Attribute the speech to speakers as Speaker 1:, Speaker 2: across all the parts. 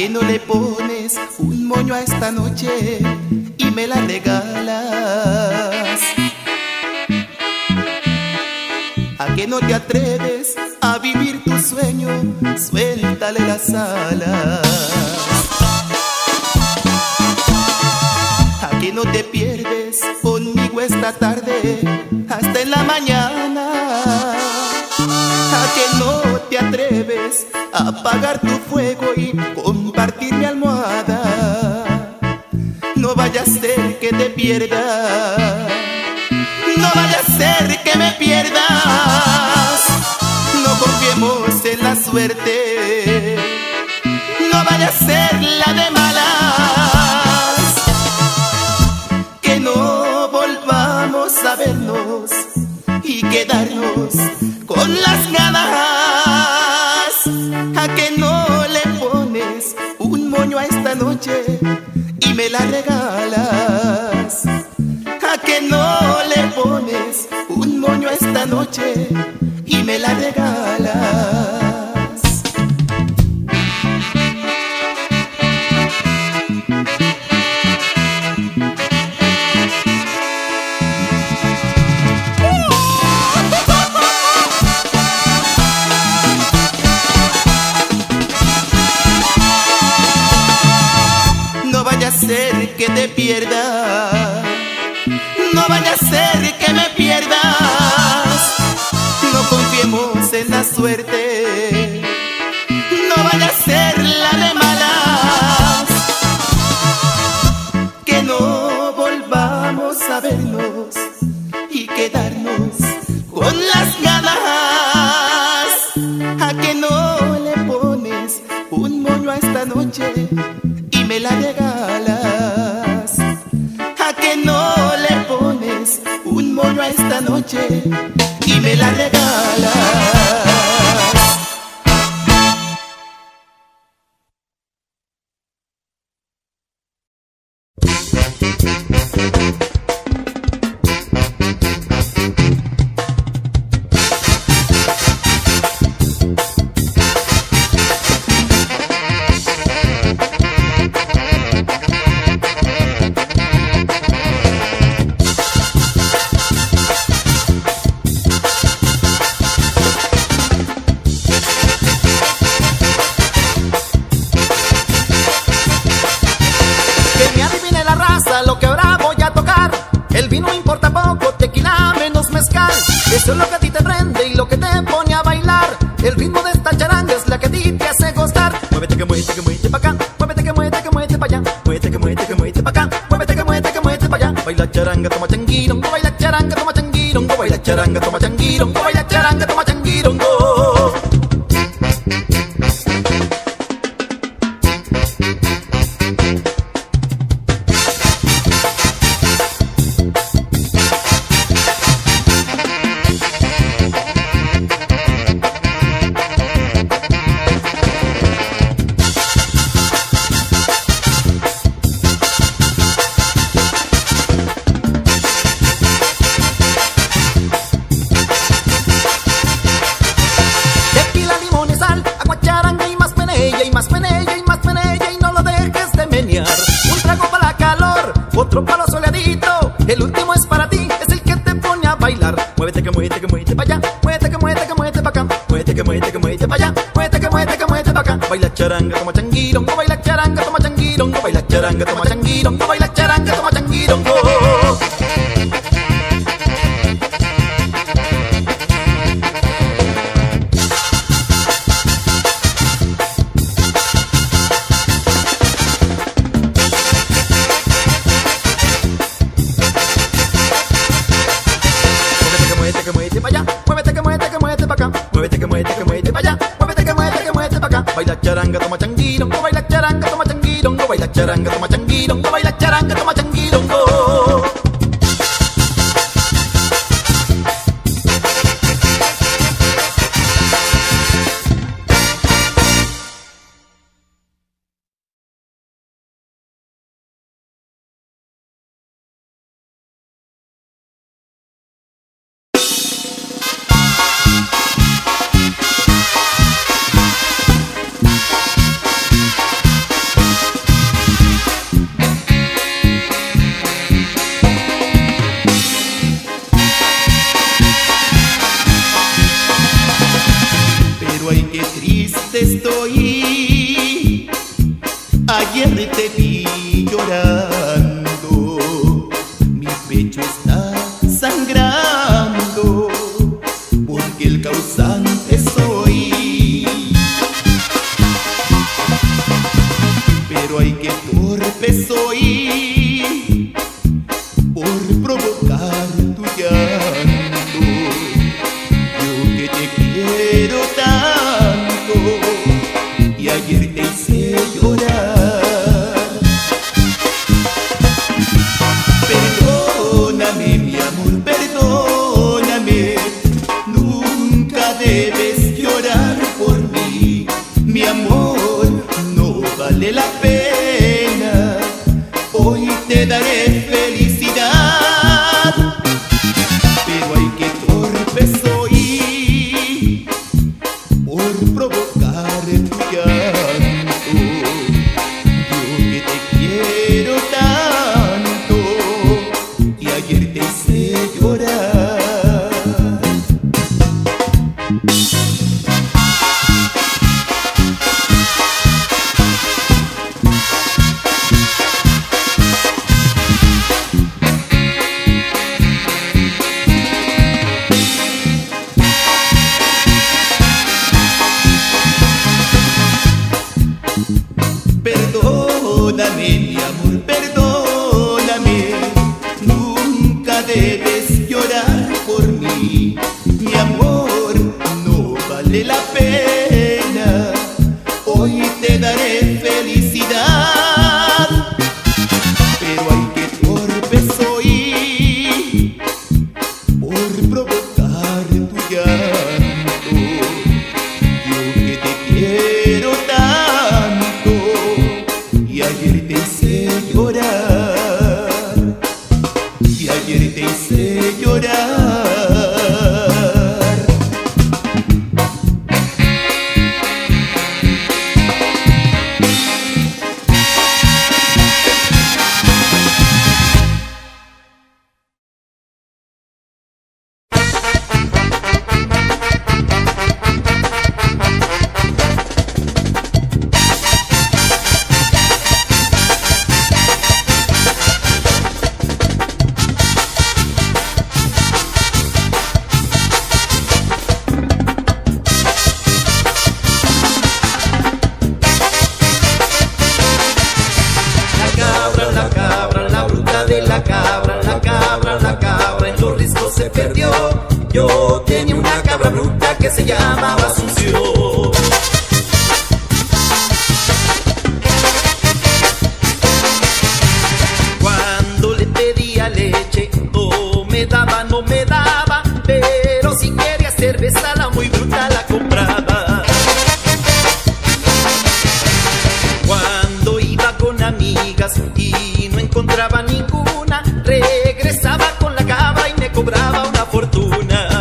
Speaker 1: qué no le pones un moño a esta noche y me la regalas? ¿A qué no te atreves a vivir tu sueño? Suéltale las alas. ¿A qué no te pierdes conmigo esta tarde hasta en la mañana? ¿A qué no te atreves a apagar tu fuego y compartir mi almohada? No vaya a ser que te pierda, no vaya a ser que me pierdas. No confiemos en la suerte, no vaya a ser la de malas. Que no volvamos a vernos y quedarnos con las ganas. ¿A que no le pones un moño a esta noche y me la regalas? ¿A que no le pones un moño a esta noche y me la regalas? No vaya a ser que te pierda, no vaya a ser que me pierdas. No confiemos en la suerte, no vaya a ser la de malas. Que no volvamos a vernos y quedarnos con las ganas. ¿A que no le pones un moño a esta noche y me la regalas? ¿A que no le pones un moño a esta noche y me la regalas?
Speaker 2: Eso es lo que a ti te prende y lo que te pone a bailar. El ritmo de esta charanga es la que a ti te hace gustar. Muévete que muévete, que muévete pa' acá. Muévete que muévete, que muévete pa' allá. Muévete que muévete, que muévete pa' acá. Muévete que muévete, que muévete pa' allá. Baila charanga, toma changuirongo. Baila charanga, toma changuirongo. Baila charanga, toma changuirongo. Baila charanga, toma changuirongo. Otro palo soleadito, el último es para ti, es el que te pone a bailar. Muévete que muévete, que muévete pa' allá. Muévete que muévete, que muévete pa' acá. Muévete que muévete, que muévete pa' allá. Muévete que muévete, que muévete pa' acá. Baila charanga, toma changuirongo. Baila charanga, toma changuirongo. Baila charanga, toma changuirongo. Baila charanga, toma changuirongo. Baila charanga, toma changuirongo, baila charanga, toma changuirongo, baila charanga, toma changuirongo, baila charanga, toma changuirongo.
Speaker 1: Pero ay, qué triste estoy. Ayer te vi llorando, mi pecho está sangrando, porque el causante soy. Pero ay, qué torpe soy por provocar tu llanto. Yo que te quiero tanto y ayer te hice llorar. Perdóname, mi amor, perdóname. Nunca debes llorar por mí. Mi amor, no vale la pena. Hoy te daré felicidad. Pero ay, qué torpe soy por provocar tu llanto. Yo que te quiero tanto y ayer te hice llorar. Perdóname, mi amor, perdóname. Nunca debes llorar por mí. Mi amor, no vale la pena. Hoy te daré felicidad. Pero ay, qué torpe soy por provocar tu llanto. Yo que te quiero tanto y ayer te hice llorar, y ayer te hice llorar. Se perdió. Yo tenía una cabra bruta que se llamaba Asunción. Cuando le pedía leche, no me daba, no me daba, pero si quería cerveza la muy bruta la compraba. Cuando iba con amigas y no encontraba ninguna, regresaba con la cabra y me cobraba una fortuna.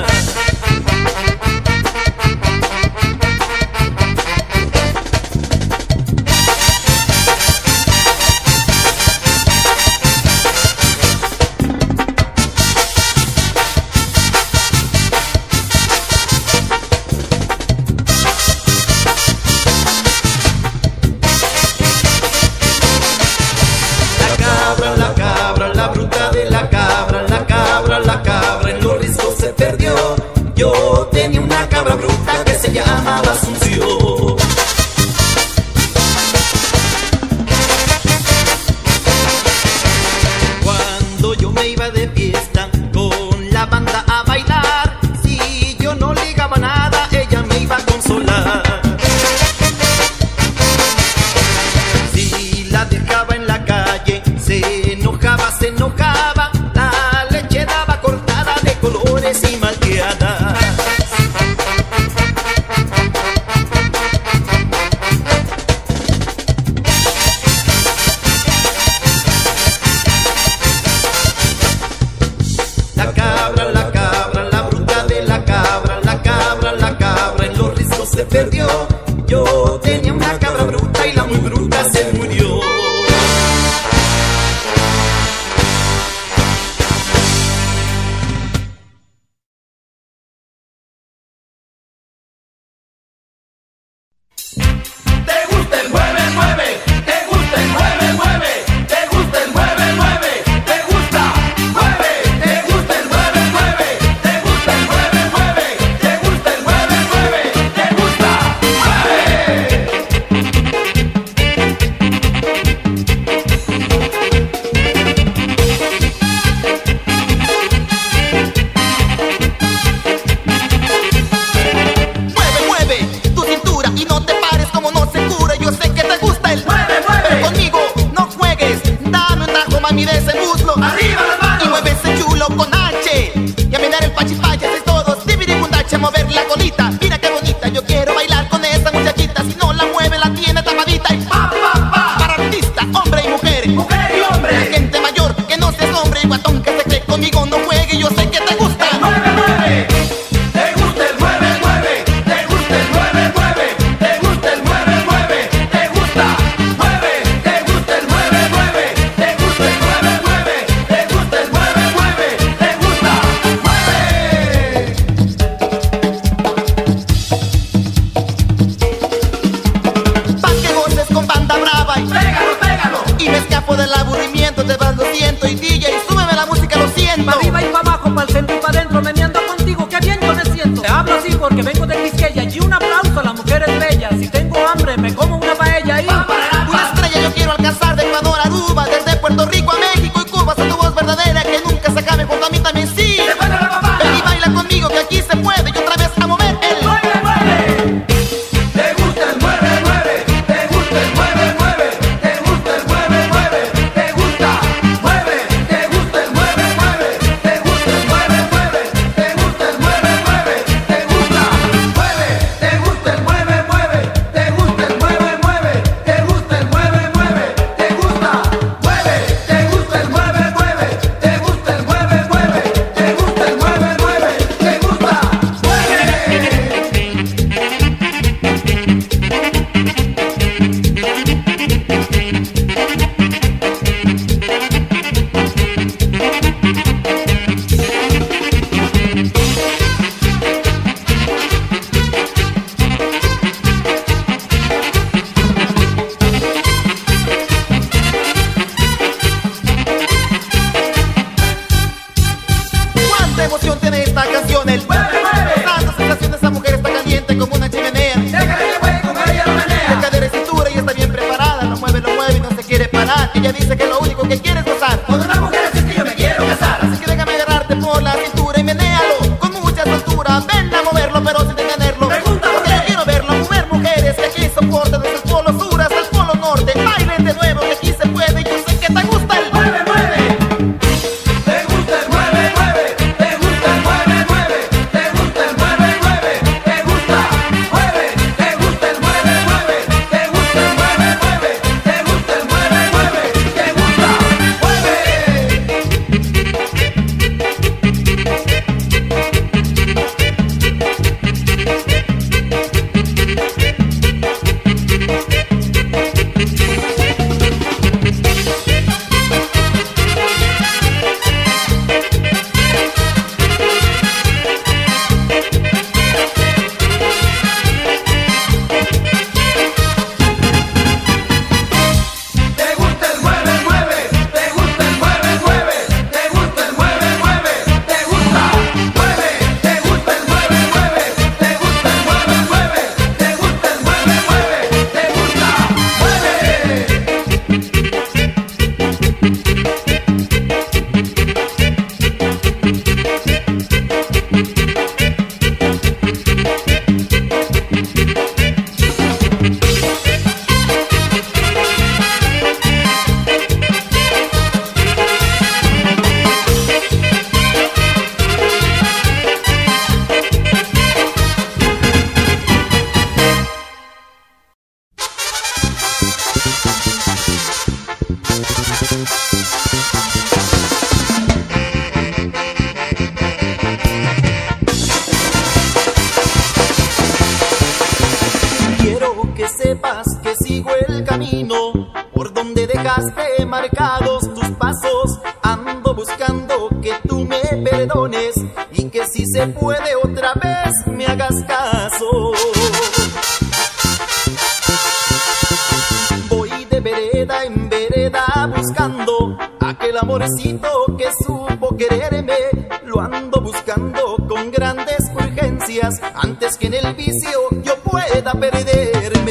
Speaker 1: La bruta de la cabra, la cabra en los riscos se perdió. Yo tenía una cabra bruta que se llamaba Asunción. Cuando yo me iba de fiesta con la banda a bailar, si yo no ligaba nada, ella me iba a consolar. Si la dejaba en la calle, se enojaba, la leche daba cortada de colores y malteada. La bruta de la cabra, la cabra en los riscos se perdió. Yo tenía una cabra bruta y la muy bruta se murió. mover la colita. Mira qué bonita, yo quiero bailar con esa muchachita. Si no la mueve la tiene tapadita. Y pa, pa, pa. Para artistas, hombre y mujer,
Speaker 2: mujer y hombre,
Speaker 1: la gente mayor que no seas hombre y guatón que se cree conmigo no juegue. Yo sé que te gusta.
Speaker 2: mueve, mueve. Te gusta el mueve, mueve. Te gusta el mueve, mueve. Te gusta el mueve, mueve. Te gusta, mueve. Te gusta el mueve, mueve. Te gusta el mueve, mueve. Te gusta el mueve, mueve. Te gusta, mueve.
Speaker 1: Pa' que goces con banda brava y
Speaker 2: Pégalo, pégalo.
Speaker 1: y me escapo del aburrimiento, te vas, lo siento. Y DJ, súbeme la música, lo siento.
Speaker 3: Pa' arriba y pa' abajo, pa'l centro y pa' adentro, meneando contigo, qué bien yo me siento. Te hablo así porque vengo de Quisqueya y un aplauso a las mujeres bellas. Si tengo hambre, me como una paella y...
Speaker 1: Una estrella yo quiero alcanzar de Ecuador a Aruba, desde Puerto Rico a México y Cuba. Hasta tu voz verdadera que nunca se acabe, junto a mí también sí. Ven y baila conmigo que aquí se puede y otra vez a mover el...
Speaker 2: Mueve, mueve. Te gusta el mueve, mueve. Te gusta el mueve, mueve. Te gusta el mueve, mueve. Te gusta, mueve. Te gusta el mueve, mueve. Te gusta el mueve, mueve. Te gusta el mueve, mueve. Te gusta, mueve. Te gusta el mueve, mueve. Te gusta el mueve, mueve. Te gusta el mueve, mueve. Te gusta, mueve. Te gusta el mueve, mueve. Te gusta el mueve, mueve. Te gusta el mueve, mueve. Te gusta, mueve.
Speaker 1: ¡Cuánta emoción tiene esta canción! El
Speaker 2: Mueve, mueve.
Speaker 1: dando sensaciones, esa mujer está caliente como una chimenea.
Speaker 2: Déjale que juegue con ella, lo
Speaker 1: De
Speaker 2: menea.
Speaker 1: cadera y cintura y está bien preparada. Lo mueve y no se quiere parar. Ella dice que lo único que quiere es gozar.
Speaker 2: Con una mujer así es que yo me quiero casar.
Speaker 1: Así que déjame agarrarte por la cintura y menéalo con mucha soltura. Ven a moverlo pero sin detenerlo.
Speaker 2: Pregunta por
Speaker 1: Porque
Speaker 2: qué.
Speaker 1: yo quiero verlo mover mujeres que aquí soportan desde el polo sur hasta el polo norte. Bailen de nuevo que aquí se puede y yo sé que te gusta el...
Speaker 2: Mueve, mueve. Te gusta el mueve, mueve. Te gusta el mueve, mueve. Te gusta el mueve, mueve. Te gusta, mueve. Te gusta el mueve, mueve. Te gusta el mueve, mueve. Te gusta el mueve, mueve. Te gusta, mueve. Te gusta el mueve, mueve. Te gusta el mueve, mueve. Te gusta el mueve, mueve. Te gusta, mueve. Te gusta el mueve, mueve. Te gusta el mueve, mueve. Te gusta el mueve, mueve. Te gusta, mueve.
Speaker 1: Quiero que sepas que sigo el camino por donde dejaste marcados tus pasos. Ando buscando que tú me perdones y que si se puede otra vez me hagas caso. Voy de vereda en vereda buscando aquel amorcito que supo quererme. Lo ando buscando con grandes urgencias antes que en el vicio yo pueda perderme.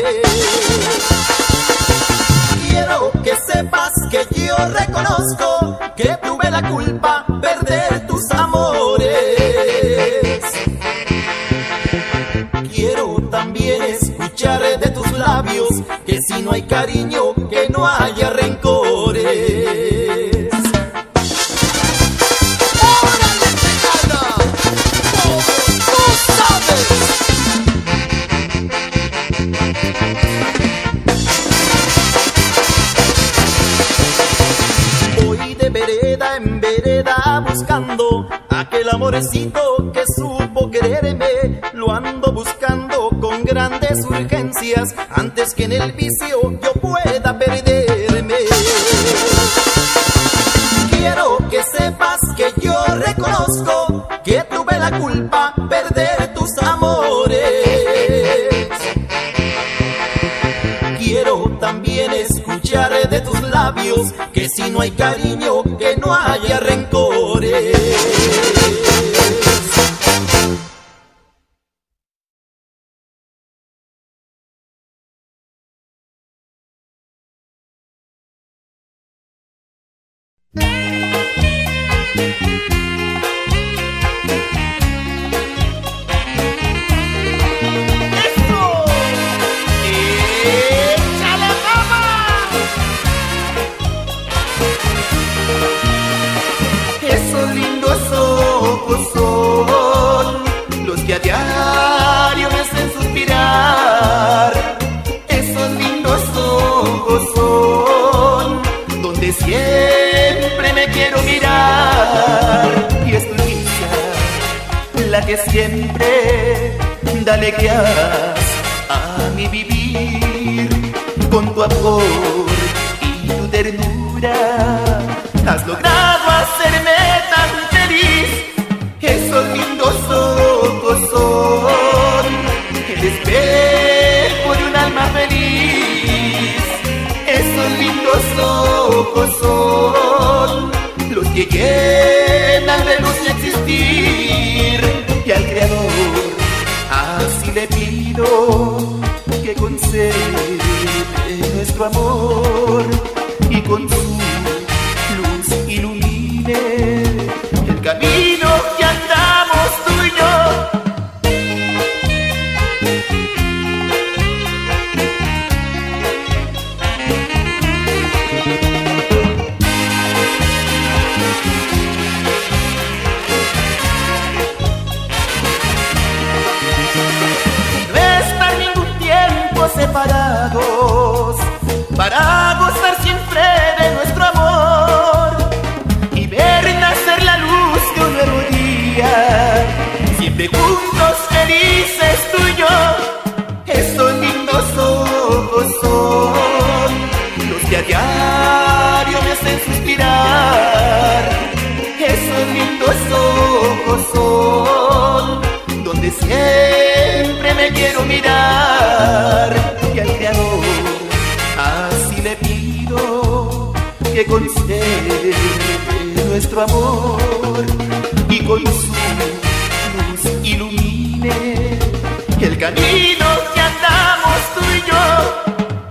Speaker 1: Quiero que sepas que yo reconozco que tuve la culpa perder tus amores. Quiero también escuchar de tus labios que si no hay cariño, que no haya rencores. ¡Órale, pegada! ¡Como tú sabes!
Speaker 2: amorcito que supo quererme, lo ando buscando con grandes urgencias, antes que en el vicio yo pueda perderme. Quiero que sepas que yo reconozco que tuve la culpa perder tus amores. Quiero también escuchar de tus labios que si no hay cariño, que no haya rencores.
Speaker 1: Que a diario me hacen suspirar. Esos lindos ojos son donde siempre me quiero mirar. Y es tu risa la que siempre da alegrías a mi vivir. Con tu amor y tu ternura has logrado hacerme tan feliz. Esos lindos ojos son el espejo de un alma feliz. Esos lindos ojos son los que llenan de luz mi existir. Y al Creador así le pido que conserve nuestro amor y con su luz ilumine el camino que andamos tú y yo. No estar ningún tiempo separados para gozar siempre de nuestro amor y ver nacer la luz de un nuevo día, siempre juntos felices tú y yo. Esos lindos ojos son los que a diario me hacen suspirar. Esos lindos ojos son donde siempre me quiero mirar. Y al Creador así le pido que conserve nuestro amor y con su luz ilumine el camino que andamos tú y yo.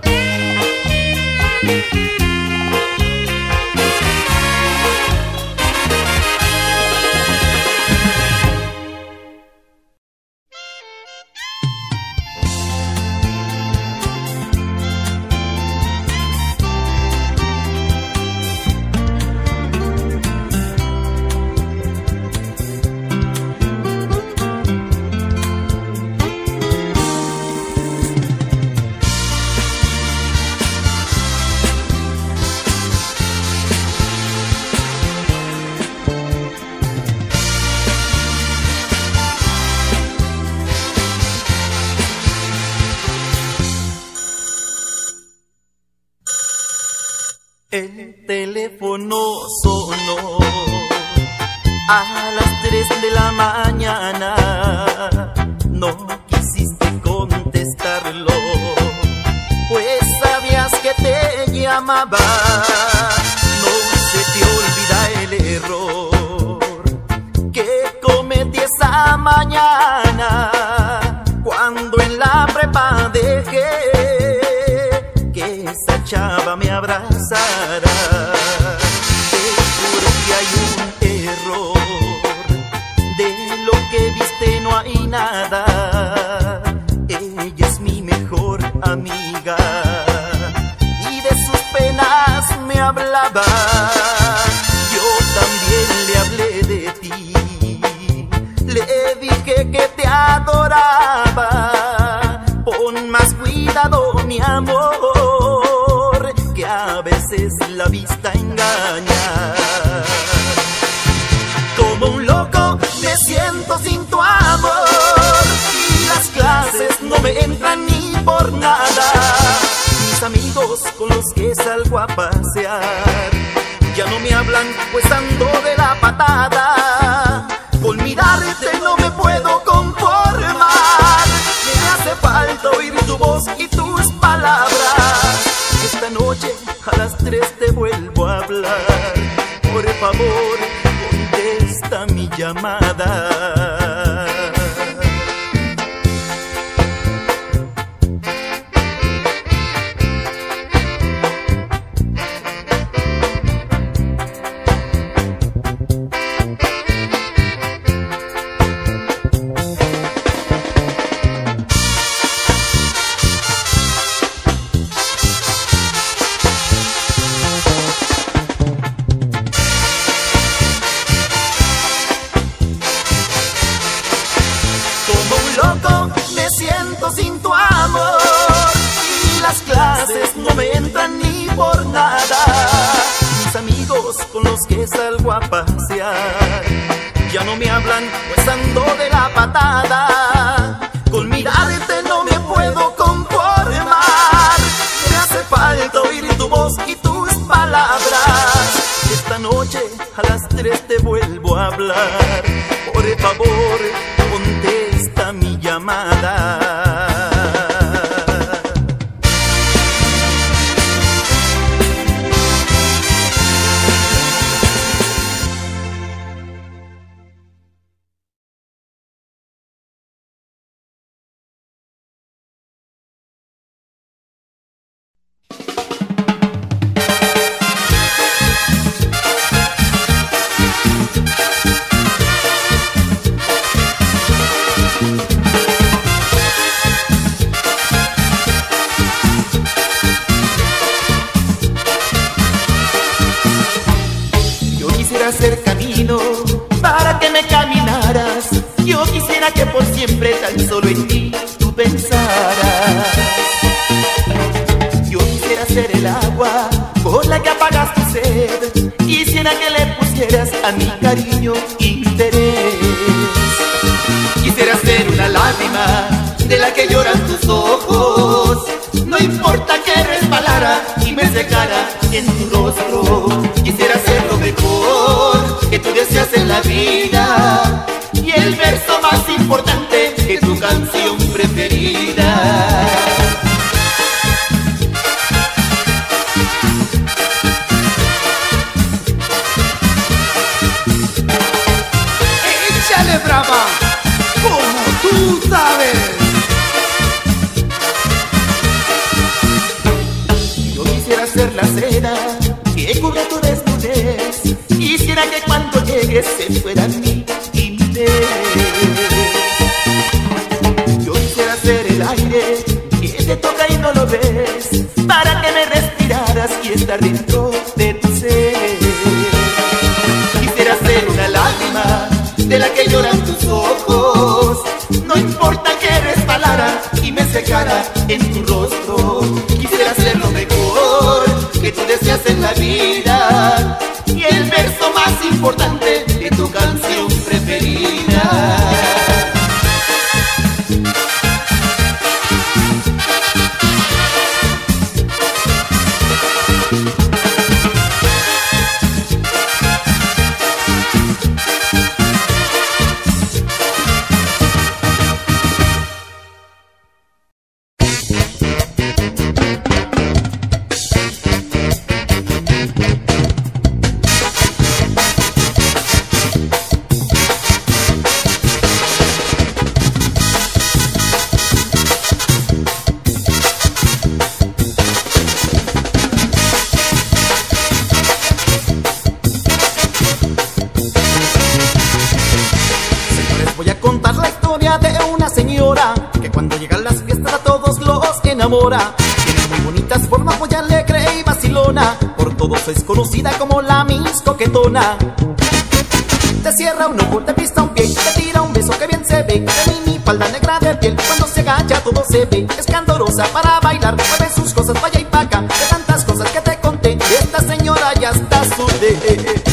Speaker 2: El teléfono sonó a las 3 de la mañana. No quisiste contestarlo, pues sabías que te llamaba. No se te olvida el error que cometí esa mañana, cuando en la prepa dejé que esa chava me abrazara. Te juro que hay un error, de lo que viste no hay nada. Ella es mi mejor amiga y de sus penas me hablaba. Yo también le hablé de ti, le dije que te adoraba. Pon más cuidado, mi amor, que a veces la vista engaña. Como un loco me salgo a pasear. Ya no me hablan, pues ando de la patada. Con mirarte no me puedo conformar. Me hace falta oír tu voz y tus palabras. Esta noche a las 3 te vuelvo a hablar. Por favor, contesta mi llamada. Sin tu amor y las clases no me entran ni por nada. Mis amigos con los que salgo a pasear ya no me hablan, pues ando de la patada. Con mirarte no me puedo conformar. Me hace falta oír tu voz y tus palabras. Esta noche a las 3 te vuelvo a hablar. Por favor, contesta mi llamada.
Speaker 1: Hacer camino para que me caminaras. Yo quisiera que por siempre tan solo en ti tú pensaras. Yo quisiera ser el agua con la que apagas tu sed. Quisiera que le pusieras a mi cariño interés. Quisiera ser una lágrima de la que lloran tus ojos. No importa que resbalara y me secara en tu rostro. Quisiera ser lo mejor que tú deseas en la vida y el verso más importante que tu canción preferida.
Speaker 3: ¡Échale brava! ¡Como tú sabes!
Speaker 1: Yo quisiera ser la seda que cubre tu desnudez. Quisiera que cuando llegues se fuera mi timidez. Yo quisiera ser el aire que te toca y no lo ves, para que me respiraras y estar dentro de tu ser. Quisiera ser una lágrima de la que lloran tus ojos. No importa que resbalara y me secara en tu rostro. Quisiera ser lo mejor que tú deseas en la vida y el verso más importante de tu canción preferida.
Speaker 2: Que cuando llegan las fiestas a todos los enamora. Tiene muy bonitas formas, muy alegre y vacilona. Por todos es conocida como la Miss Coquetona. Te cierra un ojo, te pista un pie, te tira un beso que bien se ve. De mini falda negra de piel, cuando se agacha todo se ve. Es candorosa para bailar, mueve sus cosas vaya y pa' acá. De tantas cosas que te conté, esta señora ya está sudé.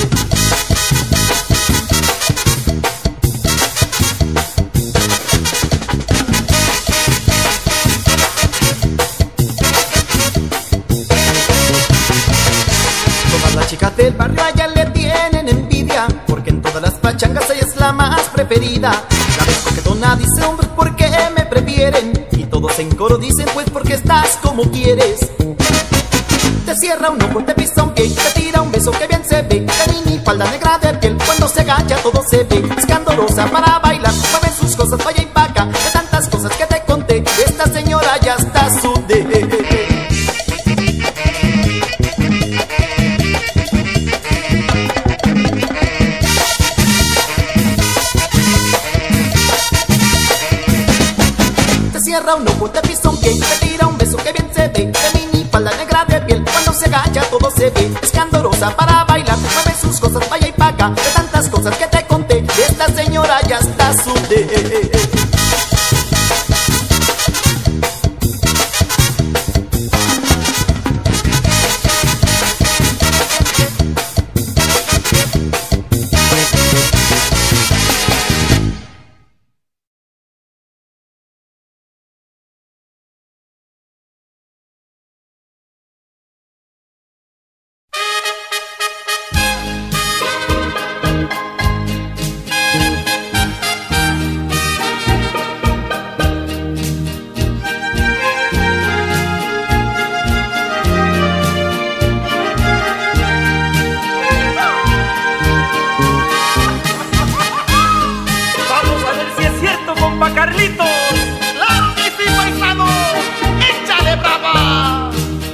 Speaker 2: barrio a ella le tienen envidia, porque en todas las pachangas ella es la más preferida. La vez coquetona dice hombres ¿por qué me prefieren? Y todos en coro dicen pues porque estás como quieres. Te cierra un ojo, te pisa un pie y te tira un beso que bien se ve. De mini falda negra de piel, cuando se agacha todo se ve. Escandalosa para bailar, mueve sus cosas vaya y pa' acá. De tantas cosas que te conté, esta señora ya está sudé. Cierra un ojo, te pisa un pie, te tira un beso que bien se ve. De mini falda negra de piel, cuando se agacha todo se ve. Escandalosa para bailar, mueve sus cosas vaya y pa' acá. De tantas cosas que te conté, esta señora ya está sudé.
Speaker 3: Carlitos,
Speaker 1: ¡claro que sí, paisano! ¡Échale brava!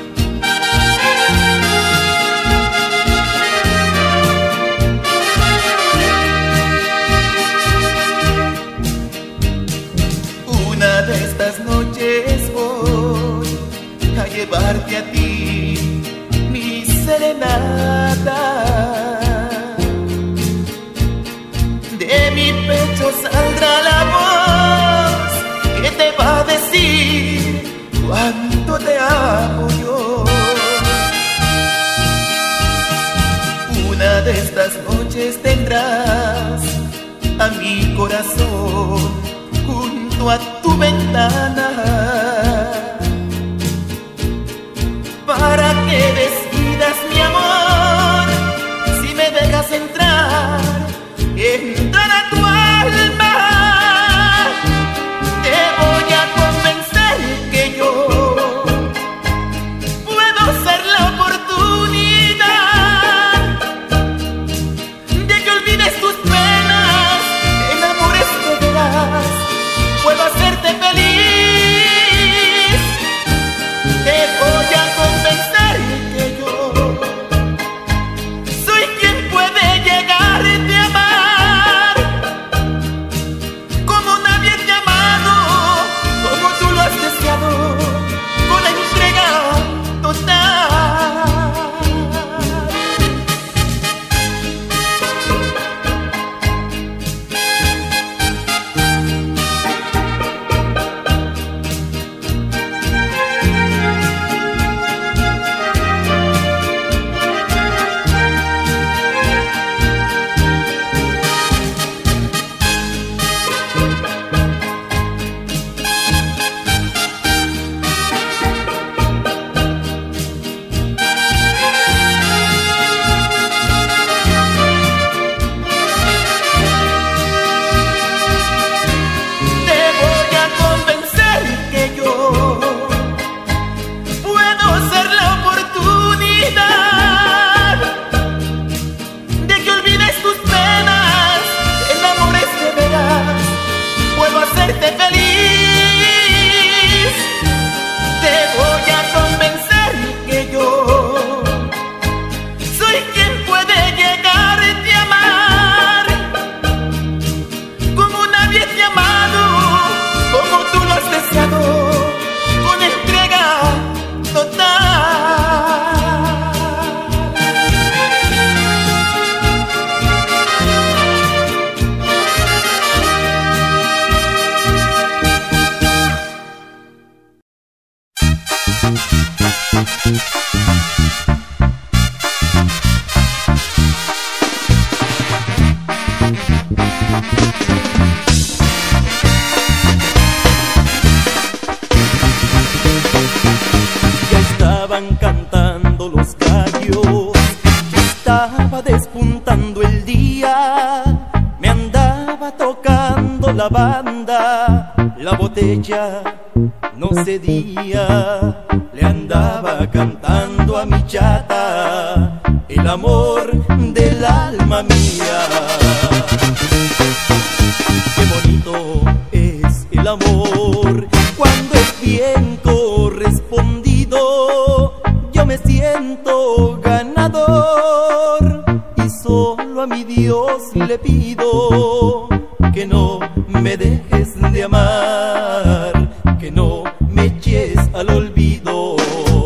Speaker 1: Una de estas noches voy a llevarte a ti mi serenata. De mi pecho saldrá la voz que te va a decir cuánto te amo yo. Una de estas noches tendrás a mi corazón junto a tu ventana, para que decidas, mi amor, si me dejas entrar a tu alma. Te voy a convencer que yo puedo ser la oportunidad de que olvides tus penas, te enamores de veras, puedo hacerte feliz. Te voy a convencer que yo soy quien puede llegarte a amar. Con la entrega total.
Speaker 4: Ya estaban cantando los gallos,
Speaker 1: estaba despuntando el día, me andaba tocando la banda, la botella no cedía, le andaba cantando a mi chata el amor del alma mía. Qué bonito es el amor cuando es bien correspondido. Yo me siento ganador y solo a mi Dios le pido que no me dejes de amar, que no me eches al olvido.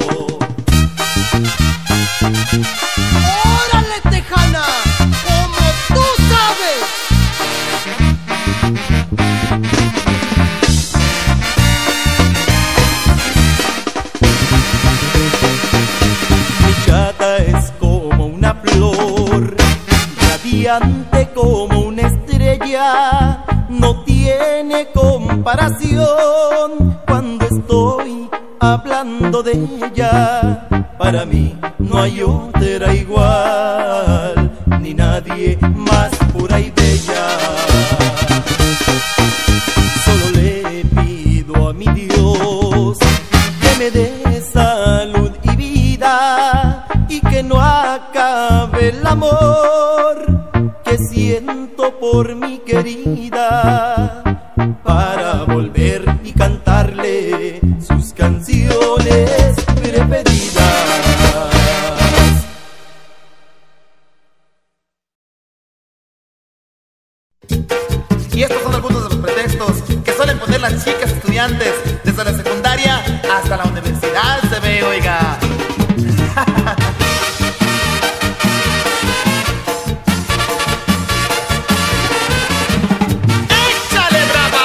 Speaker 2: ¡Órale, tejana! ¡Como tú sabes!
Speaker 1: Mi chata es como una flor, radiante como una estrella, no tiene comparación cuando estoy hablando de ella. Para mí no hay otra igual, ni nadie más pura y bella. Solo le pido a mi Dios que me dé salud y vida y que no acabe el amor que siento por mi querida, para volver y cantarle sus canciones preferidas.
Speaker 4: Y estos son algunos de los pretextos que suelen poner las chicas estudiantes desde la secundaria hasta la universidad, se ve, oiga. ¡Échale, brava!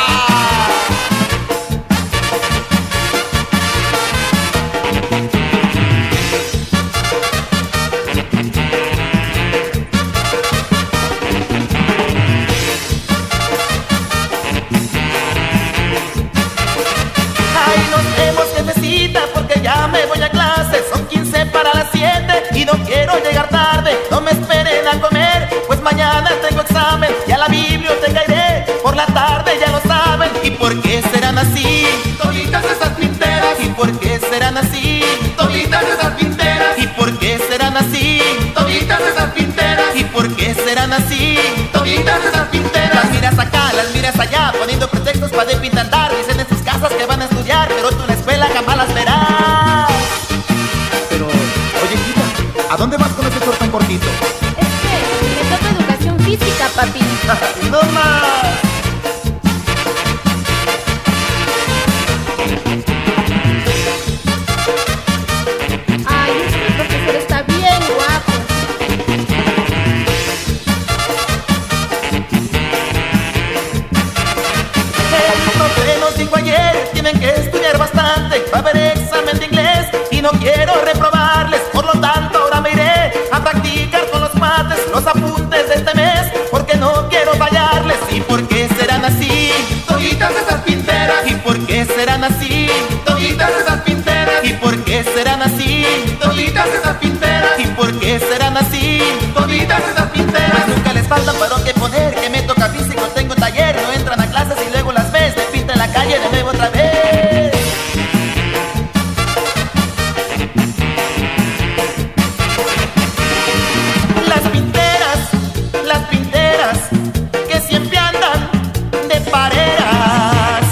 Speaker 4: Ay, nos vemos, jefecita, porque ya me voy a clase. Son 15 para las 7 y no quiero llegar tarde. No me esperen a comer, pues mañana tengo examen. Y a la biblioteca iré, por la tarde ya lo saben. ¿Y por qué serán así toditas esas pinteras? ¿Y por qué serán así toditas esas pinteras? ¿Y por qué serán así toditas esas pinteras? ¿Y por qué serán así toditas esas pinteras? Las miras acá, las miras allá, poniendo pretextos para de pintar. Dicen en sus casas que van a estudiar, pero tú en la escuela jamás las verás. Pero, oye, hijita, ¿a dónde vas con ese short tan cortito?
Speaker 5: Es que me toca educación física, papi.
Speaker 4: ¡No más!
Speaker 5: Ay, este profesor está bien guapo.
Speaker 4: El profe nos dijo ayer, tienen que estudiar bastante. Va a haber examen de inglés y no quiero reprobarles. Por lo tanto ahora me iré a practicar con los cuates los apuntes de este mes, porque no quiero fallarles. ¿Y por qué serán así toditas esas pinteras? ¿Y por qué serán así toditas esas pinteras? ¿Y por qué serán así toditas esas pinteras? ¿Y por qué serán así toditas esas pinteras? Pues nunca les falta paro que poner, que me toca físico, tengo taller. No entran a clases y luego las ves de pinta en la calle de nuevo otra vez. Las pinteras que siempre andan de pareras.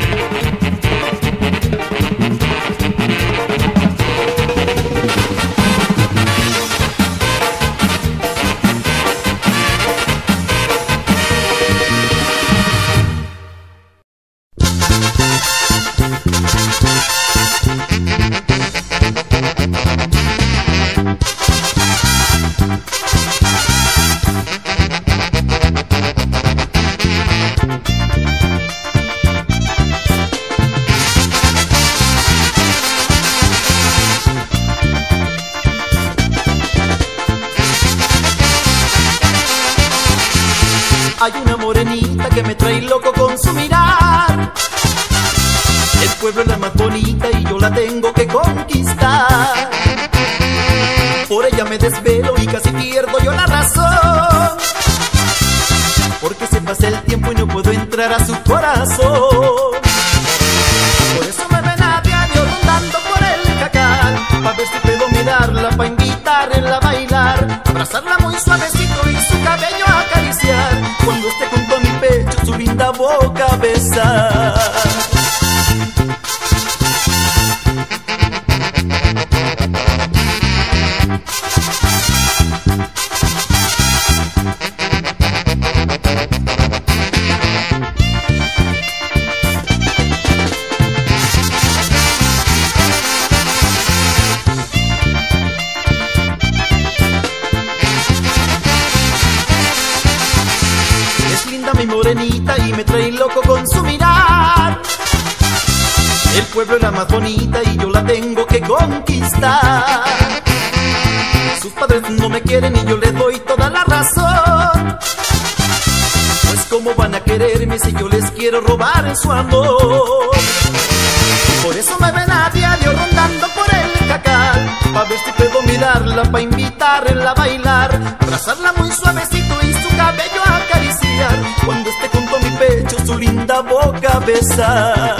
Speaker 2: Hay una morenita que me trae loco con su mirar. El pueblo es la más bonita y yo la tengo que conquistar. Por ella me desvelo y casi pierdo yo la razón, porque se pasa el tiempo y no puedo entrar a su corazón. Por eso me ven a diario rondando por el Cacal, pa' ver si puedo mirarla, pa' invitarla a bailar, abrazarla muy suavecito y su cabello acariciar, cuando esté junto a mi pecho su linda boca besar. Mi morenita y me trae loco con su mirar. El pueblo es la más bonita y yo la tengo que conquistar. Sus padres no me quieren y yo les doy toda la razón, pues cómo van a quererme si yo les quiero robar su amor. Por eso me ven a diario rondando por el Cacal, pa' ver si puedo mirarla, pa' invitarla a bailar, abrazarla muy suavecito y su cabello acariciar, cuando esté junto a mi pecho su linda boca besar.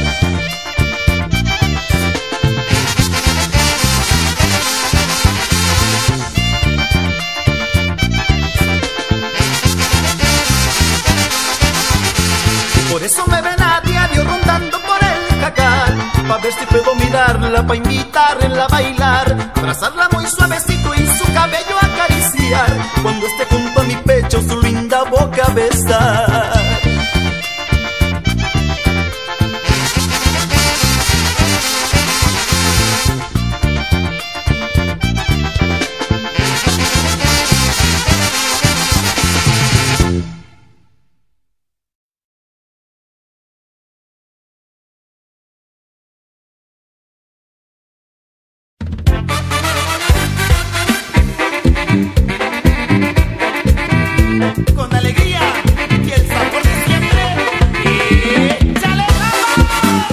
Speaker 2: Por eso me ven a diario rondando por el Cacal, pa' ver si puedo mirarla, pa' invitarla a bailar, abrazarla muy suavecito y su cabello acariciar, cuando esté junto a mi pecho su linda boca besar.
Speaker 1: Con alegría y el sabor de siempre. ¡Échale vamos!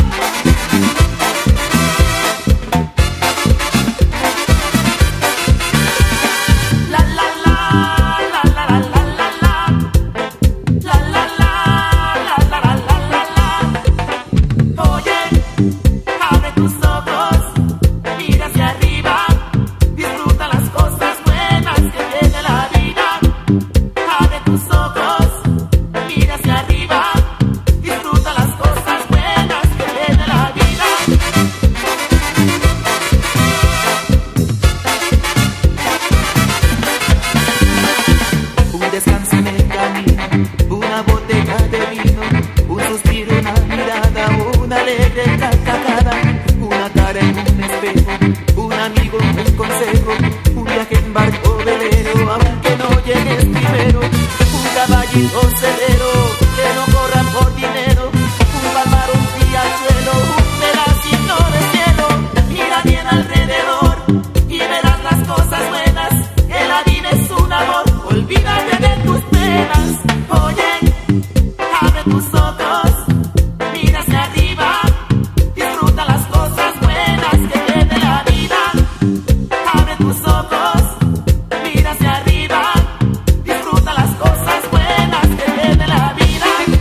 Speaker 1: La la la la la la la la la la la la la la la. Oye, abre tus ojos, mira hacia arriba, disfruta las cosas buenas que tiene la vida. Abre tus ojos, mira hacia arriba, disfruta las cosas buenas que tiene la vida. Un descanso en el camino, una botella de vino, un suspiro, una mirada, una alegre carcajada, una cara en un espejo, un amigo, un consejo, un viaje en barco velero, aunque no llegues primero, un caballito cedero que no corra por dinero, un palmarón y al suelo, un pedacito de cielo. Mira bien alrededor y verás las cosas buenas, que la vida es un amor, olvídate de tus penas. Oye, abre tus ojos, mira hacia arriba, disfruta las cosas buenas que tiene la vida. Abre tus ojos, mira hacia arriba, disfruta las cosas buenas que tiene la vida.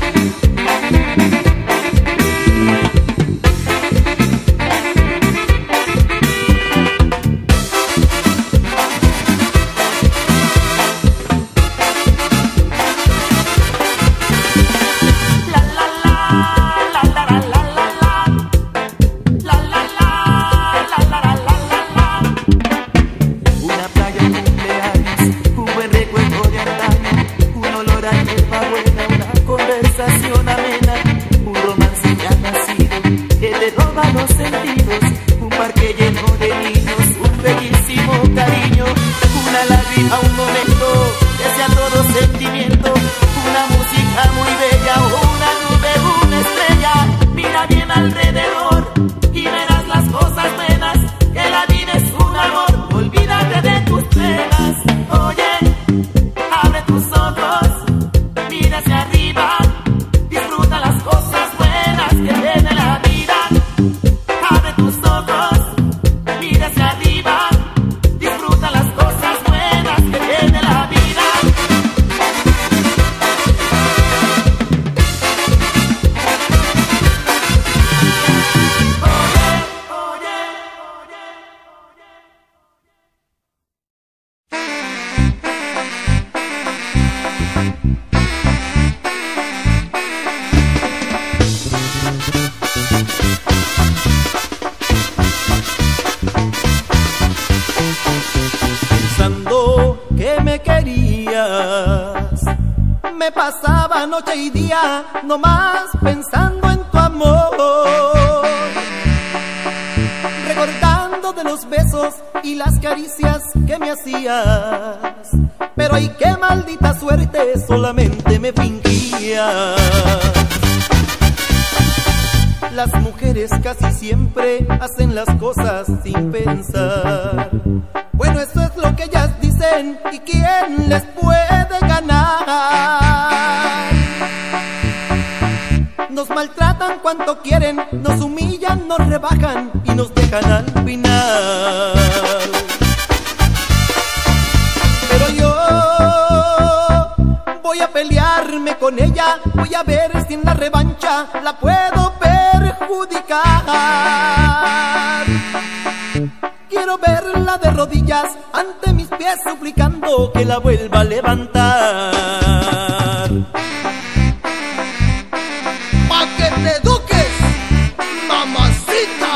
Speaker 1: La la la la la la la la la la la la la la. Una playa, un cumpleaños, un buen recuerdo de antaño, un olor a hierba buena, una conversación amena, un romance ya nacido que te roba los sentidos, un parque lleno de niños, un bellísimo cariño, una lágrima, un momento que sea todo sentimiento, una música muy bella, una nube, una estrella. Mira bien alrededor y verás las cosas buenas, que la vida es un amor, olvídate de tus penas. Oye, abre tus ojos, mira hacia arriba, disfruta las cosas buenas que tiene la vida. Abre tus ojos, mira hacia arriba, disfruta las
Speaker 2: días me pasaba noche y día nomás pensando en tu amor, recordando de los besos y las caricias que me hacías. Pero ay, qué maldita suerte, solamente me fingías. Las mujeres casi siempre hacen las cosas sin pensar. Bueno, eso es lo que ellas dicen, ¿y quién les puede ganar? Nos maltratan cuanto quieren, nos humillan, nos rebajan y nos dejan al final. Pero yo voy a pelearme con ella, voy a ver si en la revancha la puedo perjudicar. Quiero verla de rodillas ante mis pies suplicando que la vuelva a levantar. ¡Pa' que te eduques, mamacita!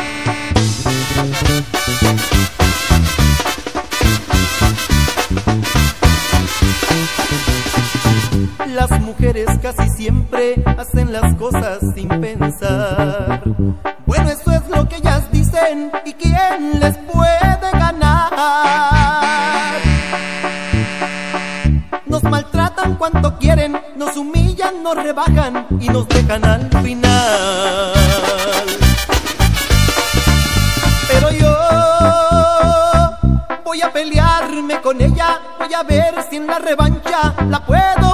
Speaker 2: Las mujeres casi siempre hacen las cosas sin pensar. Bueno, eso es lo que ellas dicen, ¿y quién les puede ganar? Nos maltratan cuanto quieren, nos humillan, nos rebajan y nos dejan al final. Pero yo voy a pelearme con ella, voy a ver si en la revancha la puedo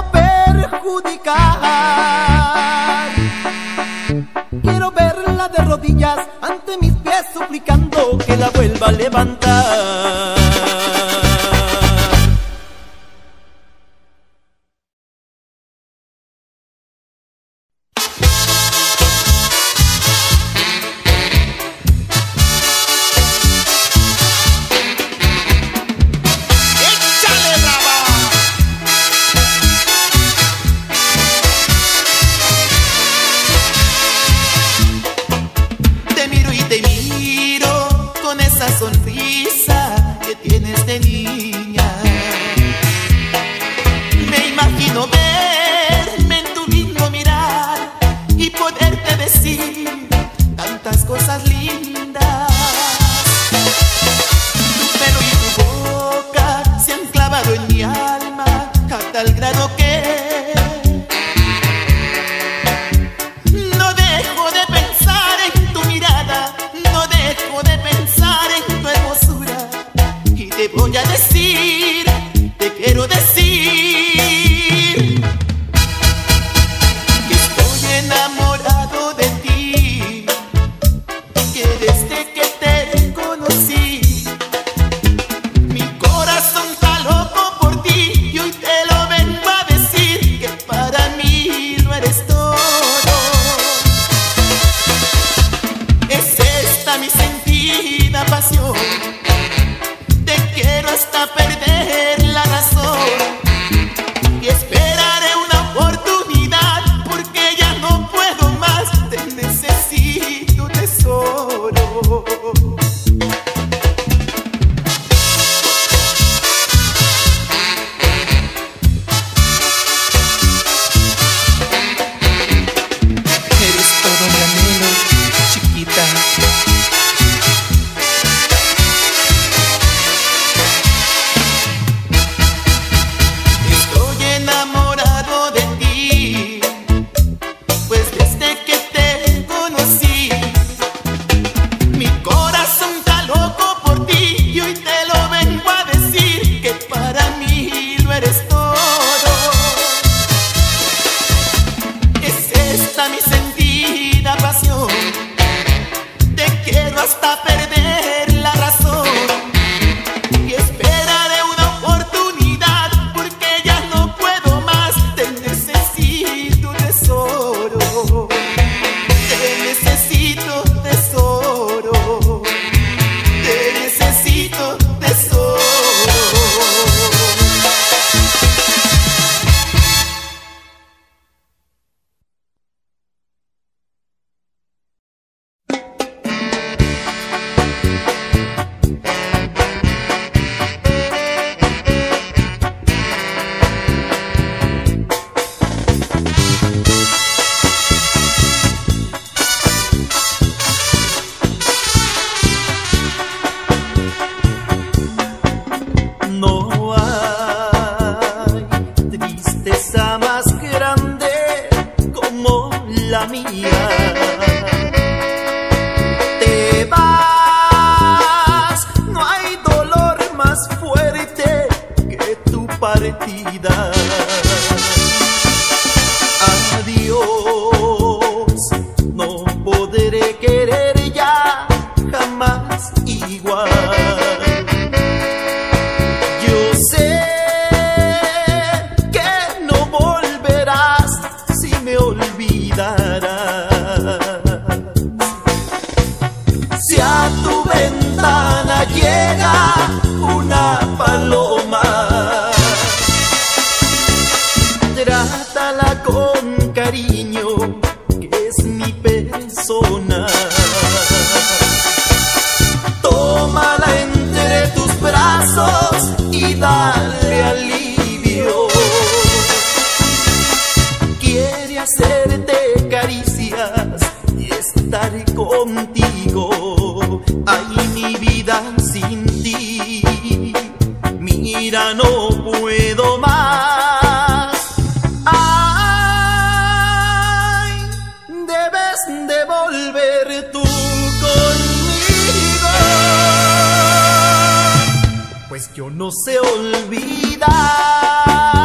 Speaker 2: perjudicar. Quiero verla de rodillas ante mis pies suplicando que la vuelva a levantar.
Speaker 1: Sonrisa que tienes de niña, me imagino verme en tu lindo mirar y poderte decir tantas cosas lindas. Tu pelo y tu boca se han clavado en mi alma a tal grado que no dejo de pensar en tu mirada, no dejo de pensar en tu hermosura. Y te voy a decir, te quiero decir que estoy enamorado de ti, que desde que te conocí mi corazón está loco por ti, y hoy te lo vengo a decir que para mí lo eres todo. Es esta mi sentida pasión, te quiero hasta perder la razón y esperaré una oportunidad porque ya no puedo más, te necesito, tesoro. Eres todo mi anhelo, chiquita. Estoy enamorado de ti, pues desde que te conocí mi corazón está loco por ti, y hoy te lo vengo a decir que para mí lo eres todo. Es esta mi sentida pasión, te quiero hasta perder la razón y esperaré una oportunidad porque ya no puedo más, te necesito, tesoro. Te necesito, tesoro. Te necesito, tesoro.
Speaker 2: igual. Yo sé que no volverás si me olvidarás. Si a tu ventana llega una paloma, trátala con cariño, que es mi persona. Tómala entre tus brazos y dale alivio. Quiere hacerte caricias y estar contigo. Ay, mi vida sin ti, mira, no puedo más. Ay, debes de volver tú conmigo, pues yo no sé olvidar.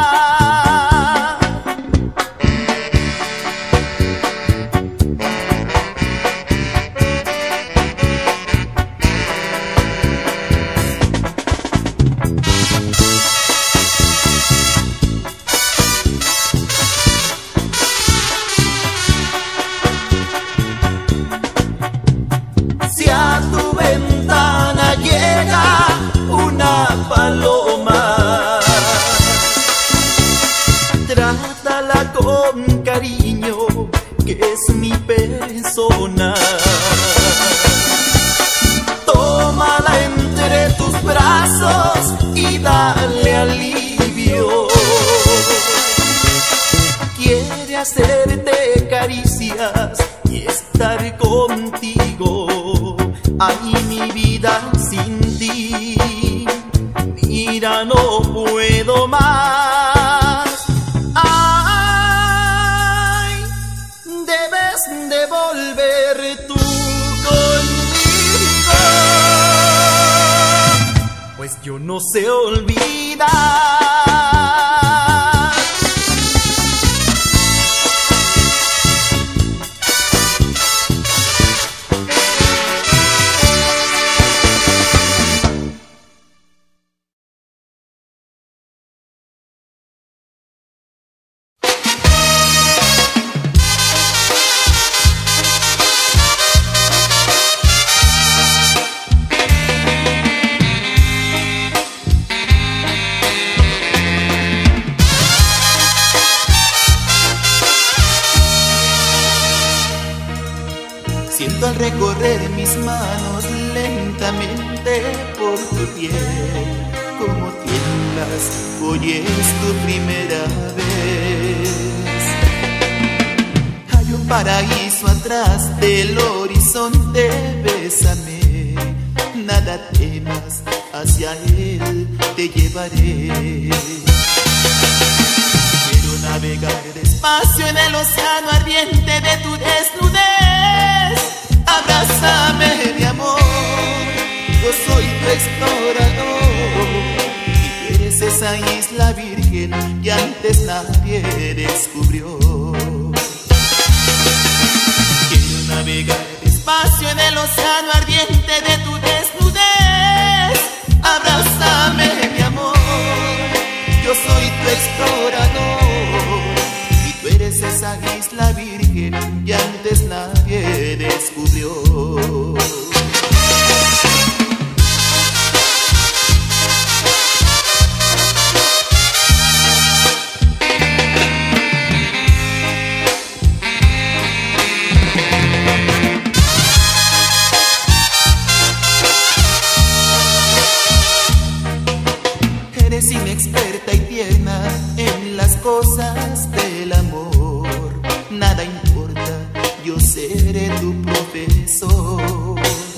Speaker 2: Si a tu ventana llega una paloma, trátala con cariño, que es mi persona. Tómala entre tus brazos y dale alivio. Quiere hacerte caricias y estar contigo. Ay, mi vida sin ti, mira, no puedo más. Ay, debes de volver tú conmigo, pues yo no sé olvidar.
Speaker 1: Siento al recorrer mis manos lentamente por tu piel, como tiemblas, hoy es tu primera vez. Hay un paraíso atrás del horizonte, bésame, nada temas, hacia él te llevaré. Quiero navegar despacio en el océano ardiente de tu desnudez. Abrázame, mi amor, yo soy tu explorador y tú eres esa isla virgen que antes nadie descubrió. Quiero navegar despacio en el océano ardiente de tu desnudez. Abrázame, mi amor, yo soy tu explorador y tú eres esa isla virgen que antes nadie descubrió. Eres inexperta y tierna en las cosas del amor. Nada importa, yo seré tu profesor.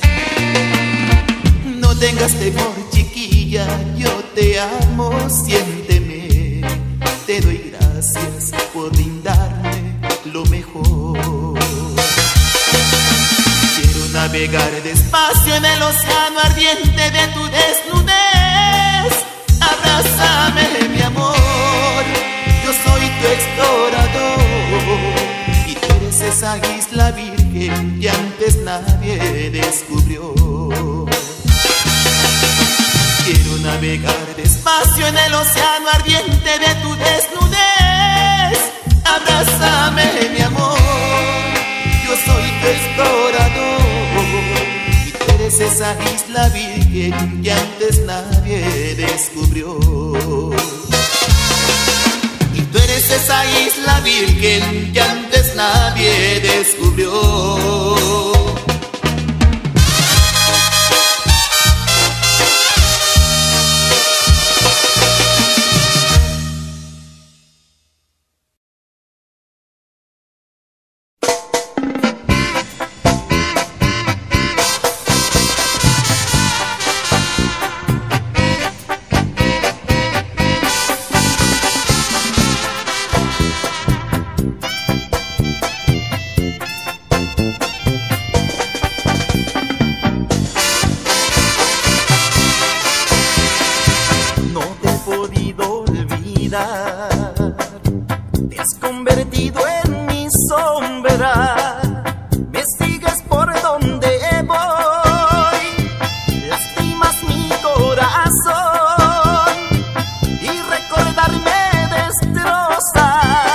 Speaker 1: No tengas temor, chiquilla, yo te amo, siénteme. Te doy gracias por brindarme lo mejor. Quiero navegar despacio en el océano ardiente de tu desnudez. Abrázame, mi amor, yo soy tu explorador y tú eres esa isla virgen que antes nadie descubrió. navegar despacio en el océano ardiente de tu desnudez. Abrázame, mi amor, yo soy tu explorador, y tú eres esa isla virgen que antes nadie descubrió. Y tú eres esa isla virgen que antes nadie descubrió.
Speaker 2: Te has convertido en mi sombra, me sigues por donde voy, lastimas mi corazón y recordarme destroza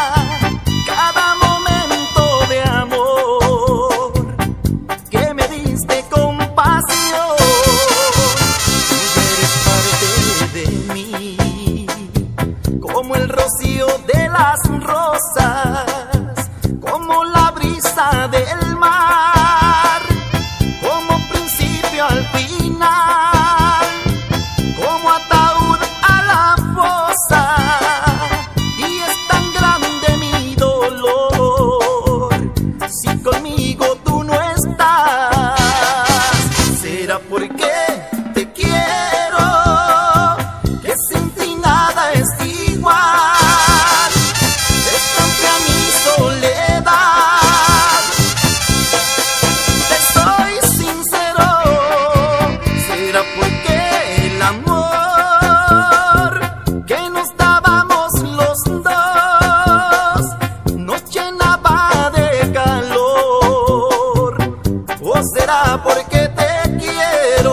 Speaker 2: cada momento de amor que me diste compasión. Tú eres parte de mí, como el rocío de las rosas, como la brisa del mar, como principio al final, como ataúd a la fosa. Y es tan grande mi dolor si conmigo tú no estás. ¿Será porque te quiero que sin ti nada es igual? Descansa mi soledad, te soy sincero. ¿Será porque el amor que nos dábamos los dos nos llenaba de calor? ¿O será porque te quiero?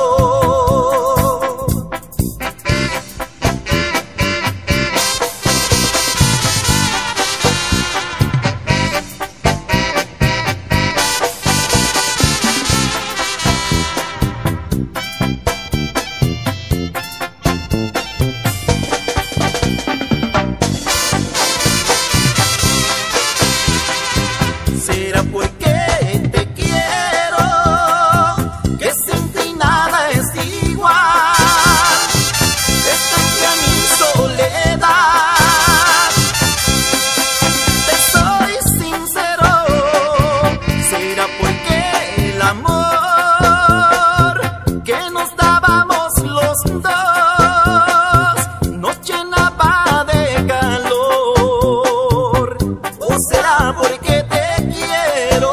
Speaker 2: ¿Será porque te quiero que sin ti nada es igual? Descansa mi soledad, te soy sincero. ¿Será porque el amor que nos dábamos los dos nos llenaba de calor? ¿O será porque te quiero?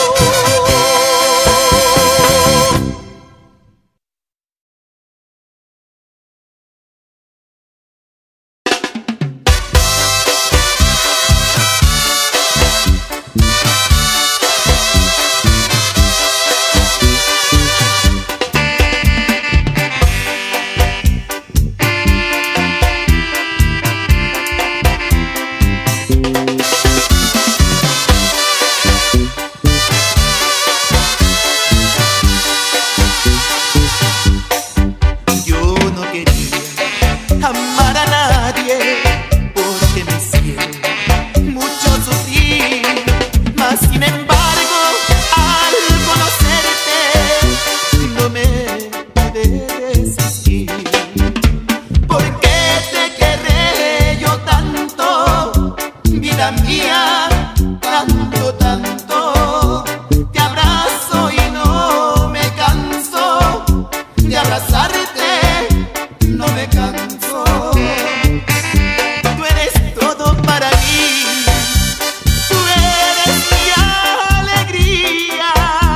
Speaker 1: Yo no quería amar a nadie porque me hicieron mucho sufrir, mas sin embargo al conocerte no me pude resistir. ¿Por qué te querré yo tanto, vida mía? Tanto, tanto te abrazo y no me canso de abrazarte, no me canso. Tú eres todo para mí, tú eres mi alegría,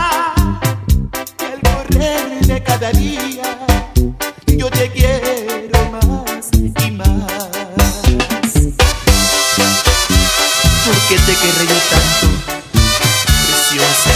Speaker 1: y al correr de cada día yo te quiero más y más. ¿Por qué te querré yo tanto, preciosa?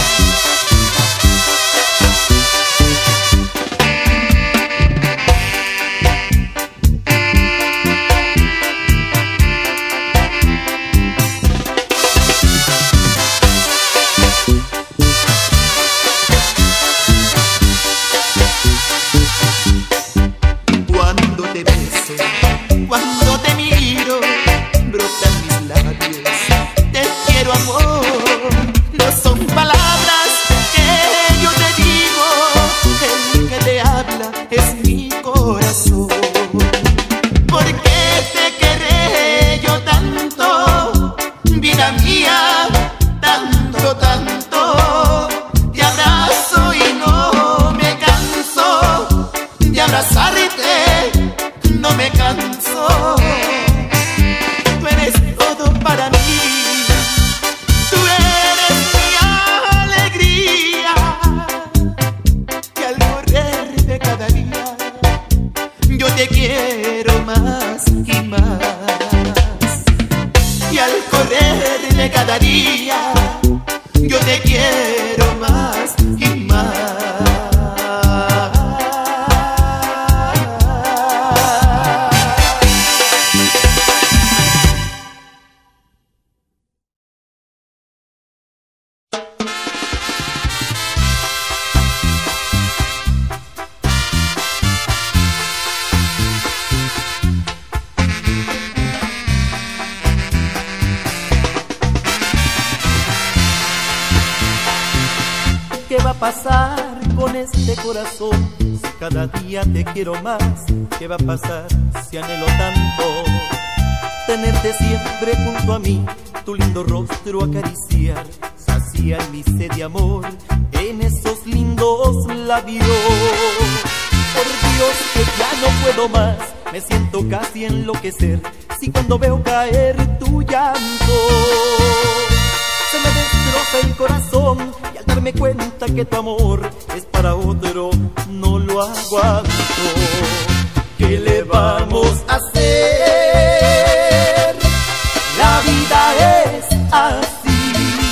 Speaker 2: ¿qué va a pasar con este corazón? Si cada día te quiero más, ¿qué va a pasar si anhelo tanto tenerte siempre junto a mí, tu lindo rostro acariciar, saciar mi sed de amor en esos lindos labios? Por Dios que ya no puedo más, me siento casi enloquecer si cuando veo caer tu llanto se me destroza el corazón, y al darme cuenta que tu amor es para otro, no lo aguanto. ¿Qué le vamos a hacer? La vida es así,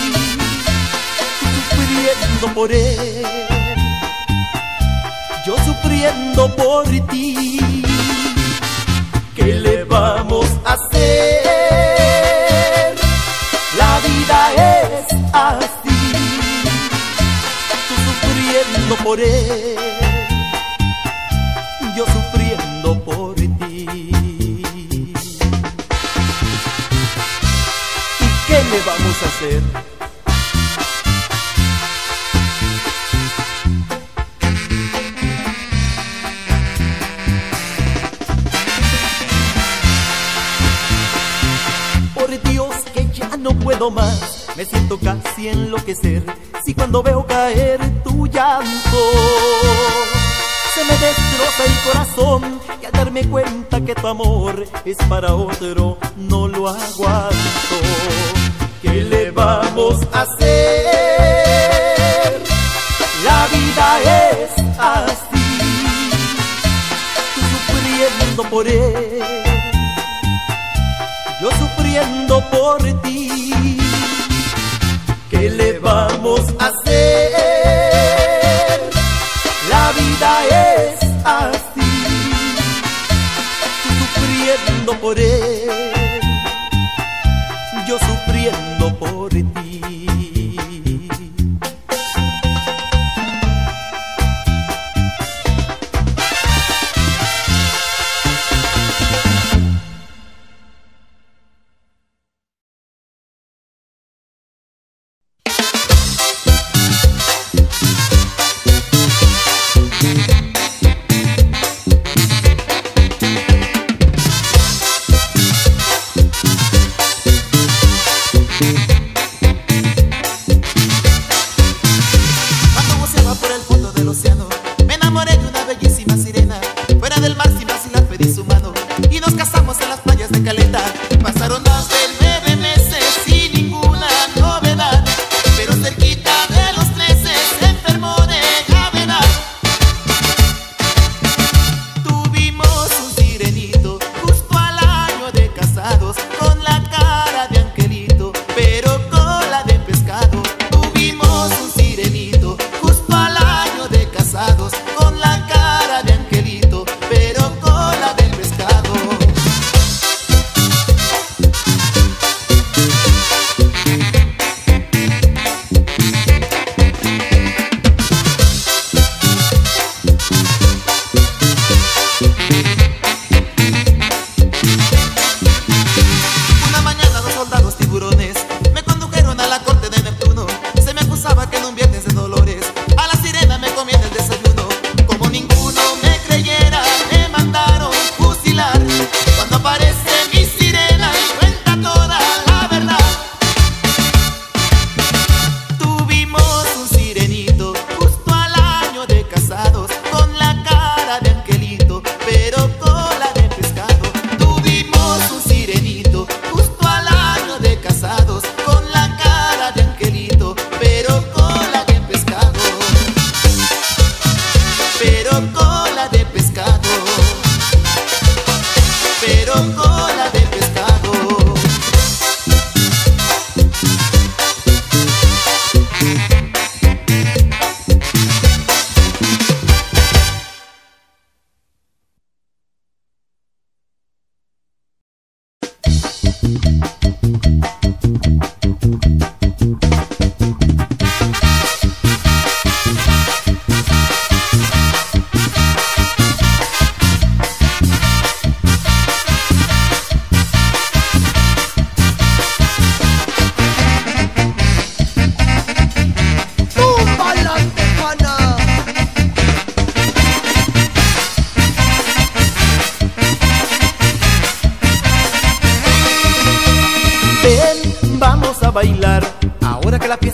Speaker 2: sufriendo por él, yo sufriendo por ti. ¿Qué le vamos a hacer? La vida es así, tú sufriendo por él, yo sufriendo por ti. ¿Y qué le vamos a hacer? No puedo más, me siento casi enloquecer si cuando veo caer tu llanto se me destroza el corazón, y al darme cuenta que tu amor es para otro, no lo aguanto. ¿Qué le vamos a hacer? La vida es así, tú sufriendo por él, yo sufriendo por ti. ¿Qué le vamos a hacer? La vida es así, tú sufriendo por él, yo sufriendo por ti.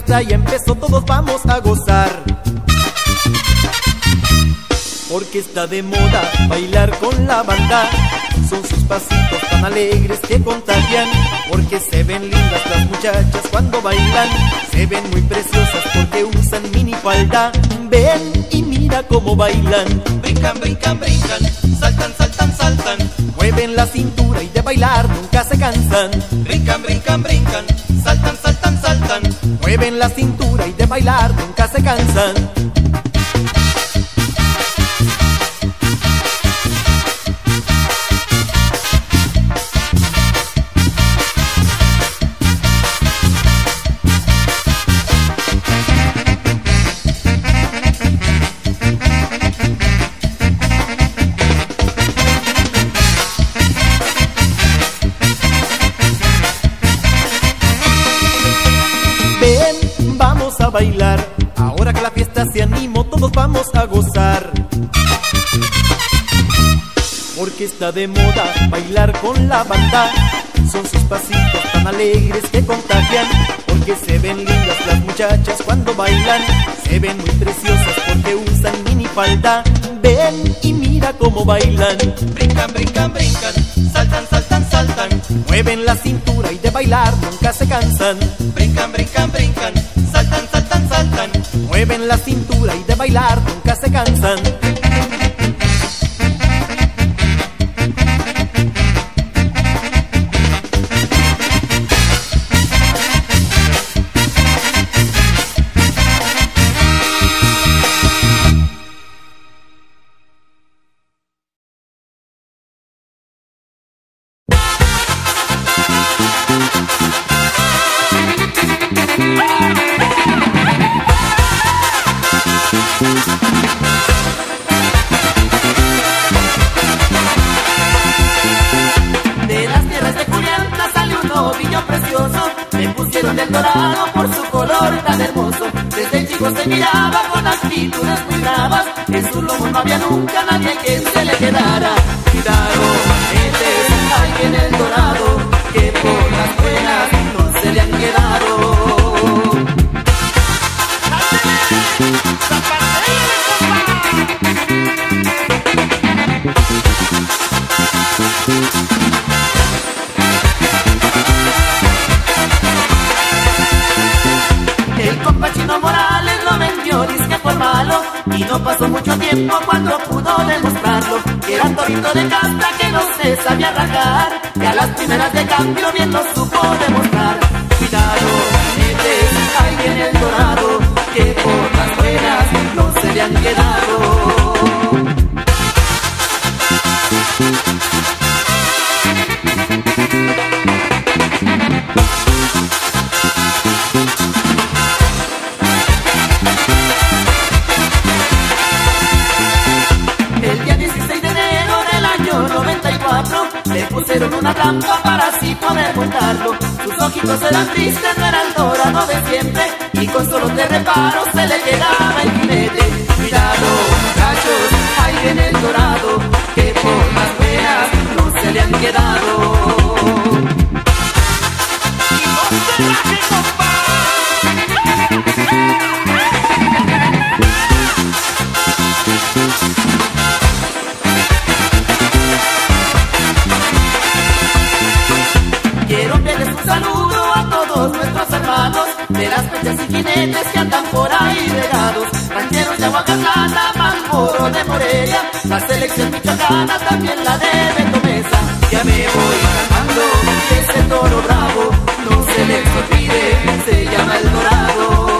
Speaker 2: fiesta ya empezó, todos vamos a gozar. Porque está de moda bailar con la banda. Son sus pasitos tan alegres que contagian. Porque se ven lindas las muchachas cuando bailan. Se ven muy preciosas porque usan minifalda. Ven y mira cómo bailan.
Speaker 1: Brincan, brincan, brincan, saltan, saltan, saltan.
Speaker 2: Mueven la cintura y de bailar nunca se cansan.
Speaker 1: Brincan, brincan, brincan, saltan, saltan, saltan.
Speaker 2: Mueven la cintura y de bailar nunca se cansan. Bailar, ahora que la fiesta se animó, todos vamos a gozar. Porque está de moda bailar con la banda. Son sus pasitos tan alegres que contagian. Porque se ven lindas las muchachas cuando bailan. Se ven muy preciosas porque usan minifalda. Ven y mira cómo bailan.
Speaker 1: Brincan, brincan, brincan, saltan, saltan, saltan.
Speaker 2: Mueven la cintura y de bailar nunca se cansan.
Speaker 1: Brincan, brincan, brincan, saltan, saltan, saltan.
Speaker 2: Mueven la cintura y de bailar nunca se cansan.
Speaker 4: Del Dorado por su color tan hermoso. Desde chico se miraba con actitudes muy bravas. En su lomo no había nunca nadie que se le quedara. Cuidado, ahí viene el Dorado, que por las buenas no se le han quedado. Morales lo vendió, dice por malo, y no pasó mucho tiempo cuando pudo demostrarlo, que era torito de casta que no se sabía rajar, y a las primeras de cambio bien lo supo demostrar. Cuidado, ahí viene el Dorado, que por las buenas no se le han quedado. Le pusieron una trampa para así poder montarlo. Sus ojitos eran tristes, no era el Dorado de siempre, y con solo 3 reparos se le quedaba el jinete. Cuidado, muchachos, ahí viene el Dorado, que por más buenas no se le han quedado. Quiero enviarles un saludo a todos nuestros hermanos de las fechas y jinetes que andan por ahí regados. Rancheros de Aguacatlana, Mangoro de Morelia, la selección michoacana, también la de Bentomesa. Ya me voy cantando ese toro bravo, no se les olvide, se llama el Dorado.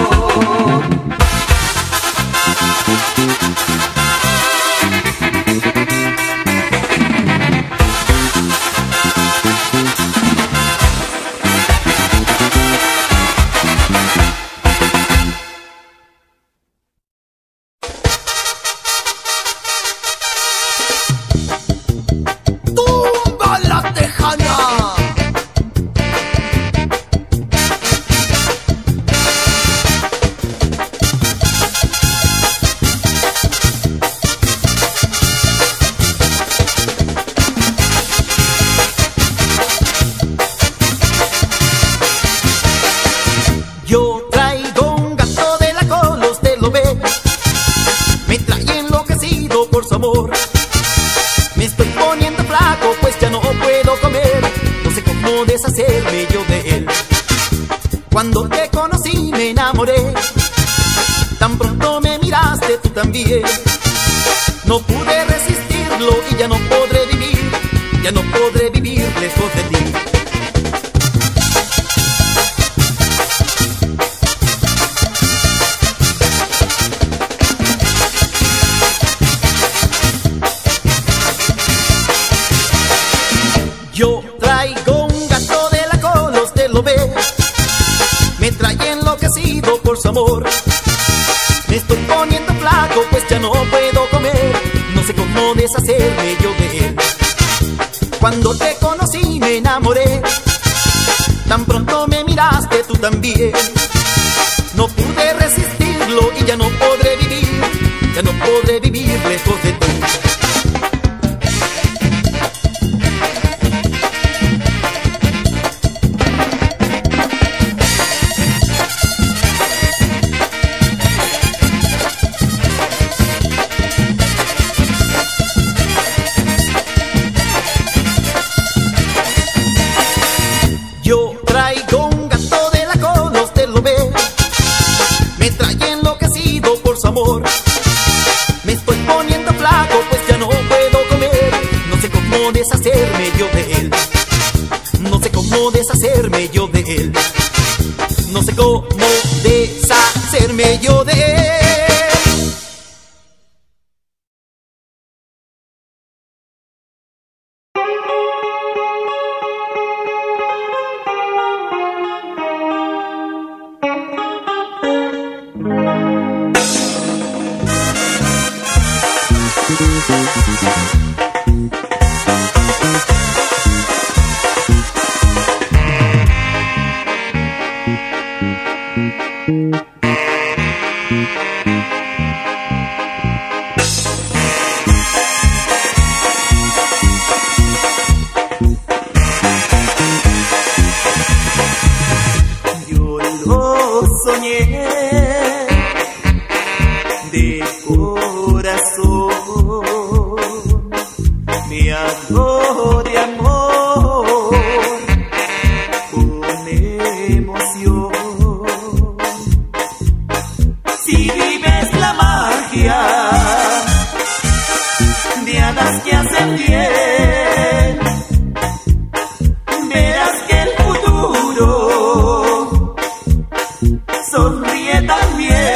Speaker 2: amor. Me estoy poniendo flaco, pues ya no puedo comer. No sé cómo deshacerme yo de él. Cuando te conocí me enamoré. Tan pronto me miraste tú también. No pude resistirlo y ya no podré vivir. Ya no podré vivir lejos de ti. Yo traigo un gato de la cola, usted lo ve. Me trae enloquecido por su amor. Me estoy poniendo flaco, pues ya no puedo comer. No sé cómo deshacerme yo de él. Cuando te conocí me enamoré. Tan pronto me miraste tú también. No pude resistirlo y ya no podré vivir. Ya no podré vivir lejos de ti. Yo traigo un gato de la cola, usted lo ve. Me trae enloquecido por su amor. Me estoy poniendo flaco, pues ya no puedo comer. No sé cómo deshacerme yo de él. No sé cómo deshacerme yo de él. No sé cómo deshacerme yo de él.
Speaker 4: Yo lo soñé de corazón, me habló de amor con emoción. Si vives la magia de hadas que hacen bien, verás que el futuro sonríe también.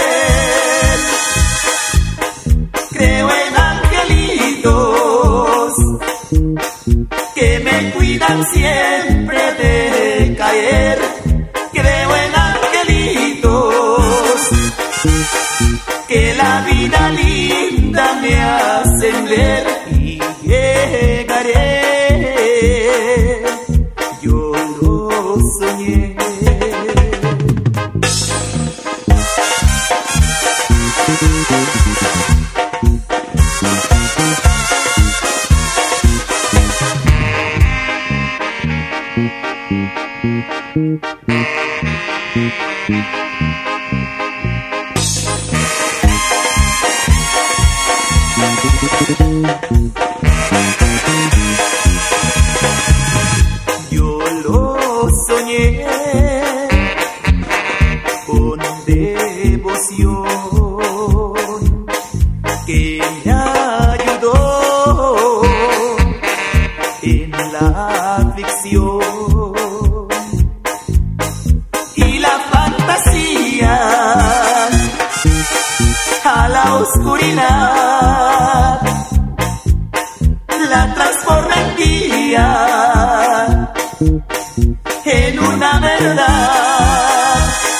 Speaker 4: Creo en angelitos que me cuidan siempre de caer. Creo en angelitos que la vida linda me hacen ver y llegaré. Yo lo soñé. Yo lo soñé con devoción, que me ayudó en la aflicción y la fantasía a la oscuridad la transforma en día, en una verdad.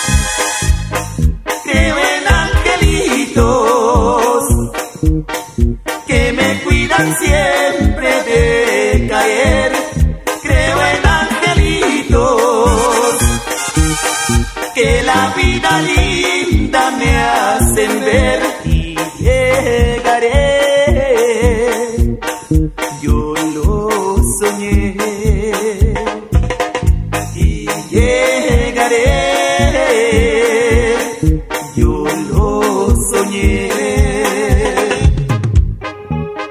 Speaker 4: Creo en angelitos que me cuidan siempre de caer. Creo en angelitos que la vida linda me hacen ver y llegaré. Yo lo soñé y llegaré. Yo lo soñé.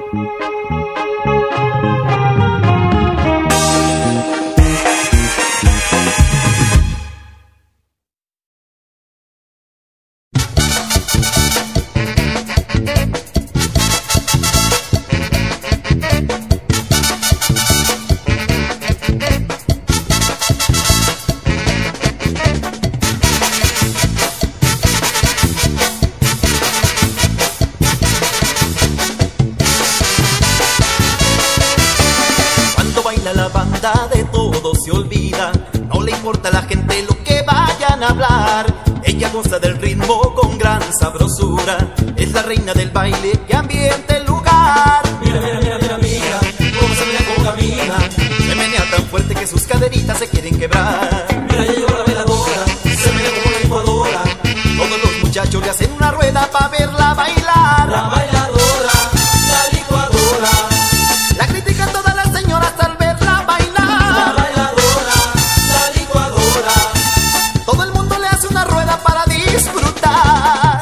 Speaker 2: se olvida. No le importa a la gente lo que vayan a hablar. Ella goza del ritmo con gran sabrosura. Es la reina del baile que ambienta el lugar. Mira, mira, mira, mira, mira cómo se menea, cómo camina. Se menea tan fuerte que sus caderitas se quieren quebrar. Mira, ya llegó la bailadora, se menea como una licuadora. Todos los muchachos le hacen una rueda para verla bailar. La bailadora, la licuadora. La critican todas las señoras al verla bailar. La bailadora, la licuadora. Todo el mundo le hace una rueda para disfrutar.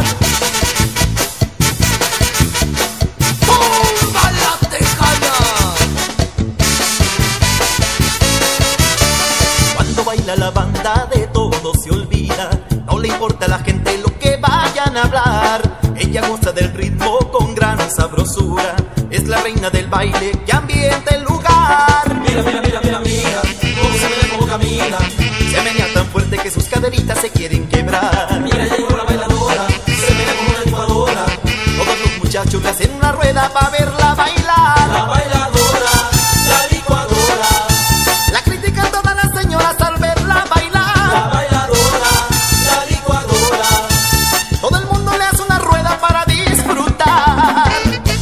Speaker 2: ¡Bomba la tejana! Cuando baila la banda de todo se olvida. No le importa a la gente lo que vayan a hablar. Ella goza del ritmo con gran sabrosura. Es la reina del baile que ambienta el lugar. Mira, mira, mira, mira, mira cómo se menea, cómo camina. Se menea tan fuerte que sus caderitas se quieren quebrar. Mira, ya llegó la bailadora, se menea como una licuadora. Todos los muchachos le hacen una rueda para verla bailar. La bailadora, la licuadora. La critican todas las señoras al verla bailar. La bailadora, la licuadora. Todo el mundo le hace una rueda para disfrutar.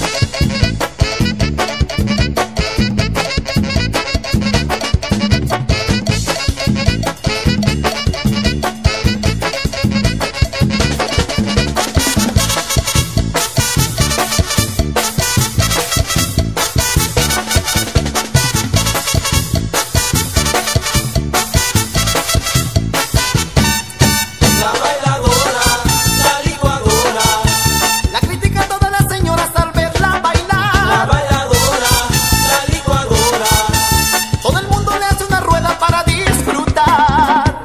Speaker 2: La bailadora, la licuadora. La critican todas las señoras al verla bailar. La bailadora, la licuadora. Todo el mundo le hace una rueda para disfrutar.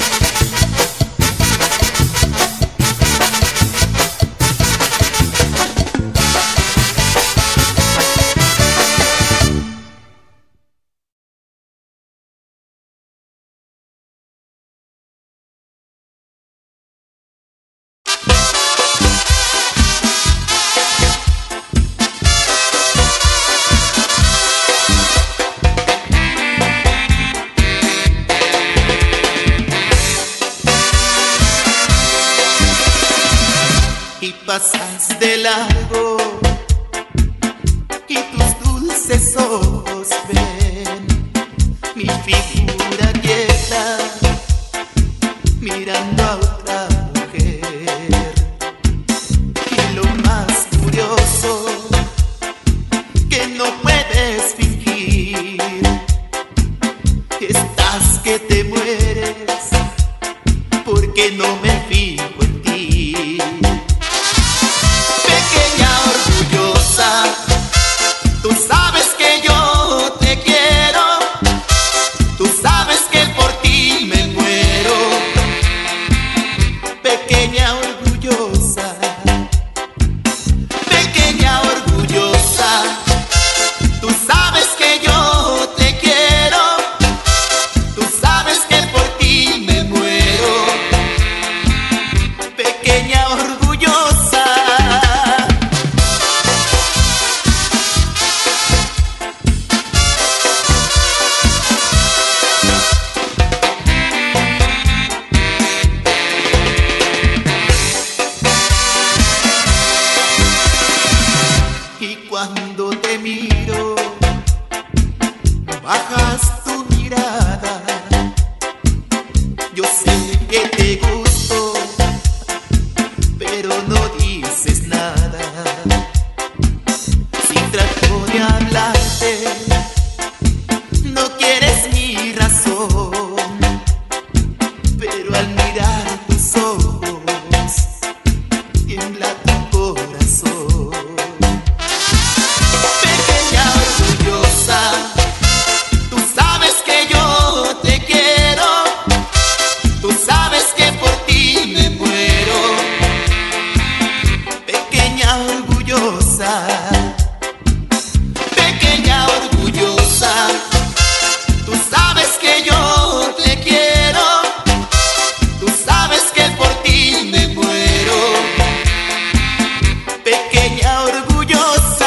Speaker 1: Y pasas de largo y tus dulces ojos ven mi figura quieta mirando a otra mujer. Y lo más curioso que no puedes fingir, estás que te mueres porque no me fijo en ti. Pequeña orgullosa, tú sabes que yo te quiero, tú sabes que por ti me muero. Pequeña orgullosa, pequeña orgullosa, tú sabes que yo te quiero, tú sabes que por ti me muero. Pequeña orgullosa. Y cuando te miro, bajas tu mirada. Yo sé que te gusto, pero no dices nada. Si trato de hablarte, no quieres mi razón, pero al mirar tus ojos, tiembla tu corazón. Pequeña orgullosa, tú sabes que yo te quiero, tú sabes que por ti me muero. Pequeña orgullosa, pequeña orgullosa, tú sabes que yo te quiero, tú sabes que por ti me muero. Pequeña orgullosa.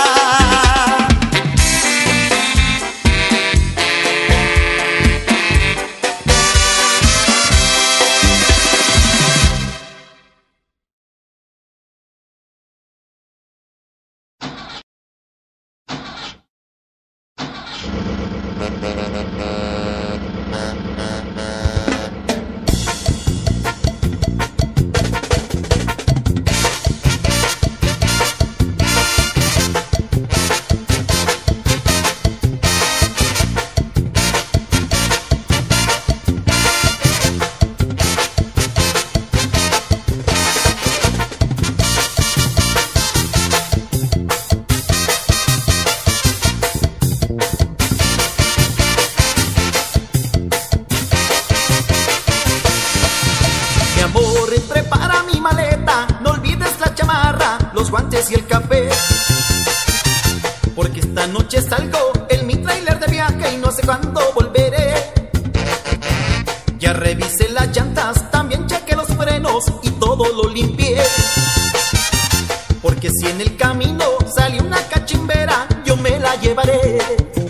Speaker 2: Prepara mi maleta, no olvides la chamarra, los guantes y el café. Porque esta noche salgo en mi tráiler de viaje y no sé cuándo volveré. Ya revisé las llantas, también chequé los frenos y todo lo limpié. Porque si en el camino sale una cachimbera, yo me la llevaré.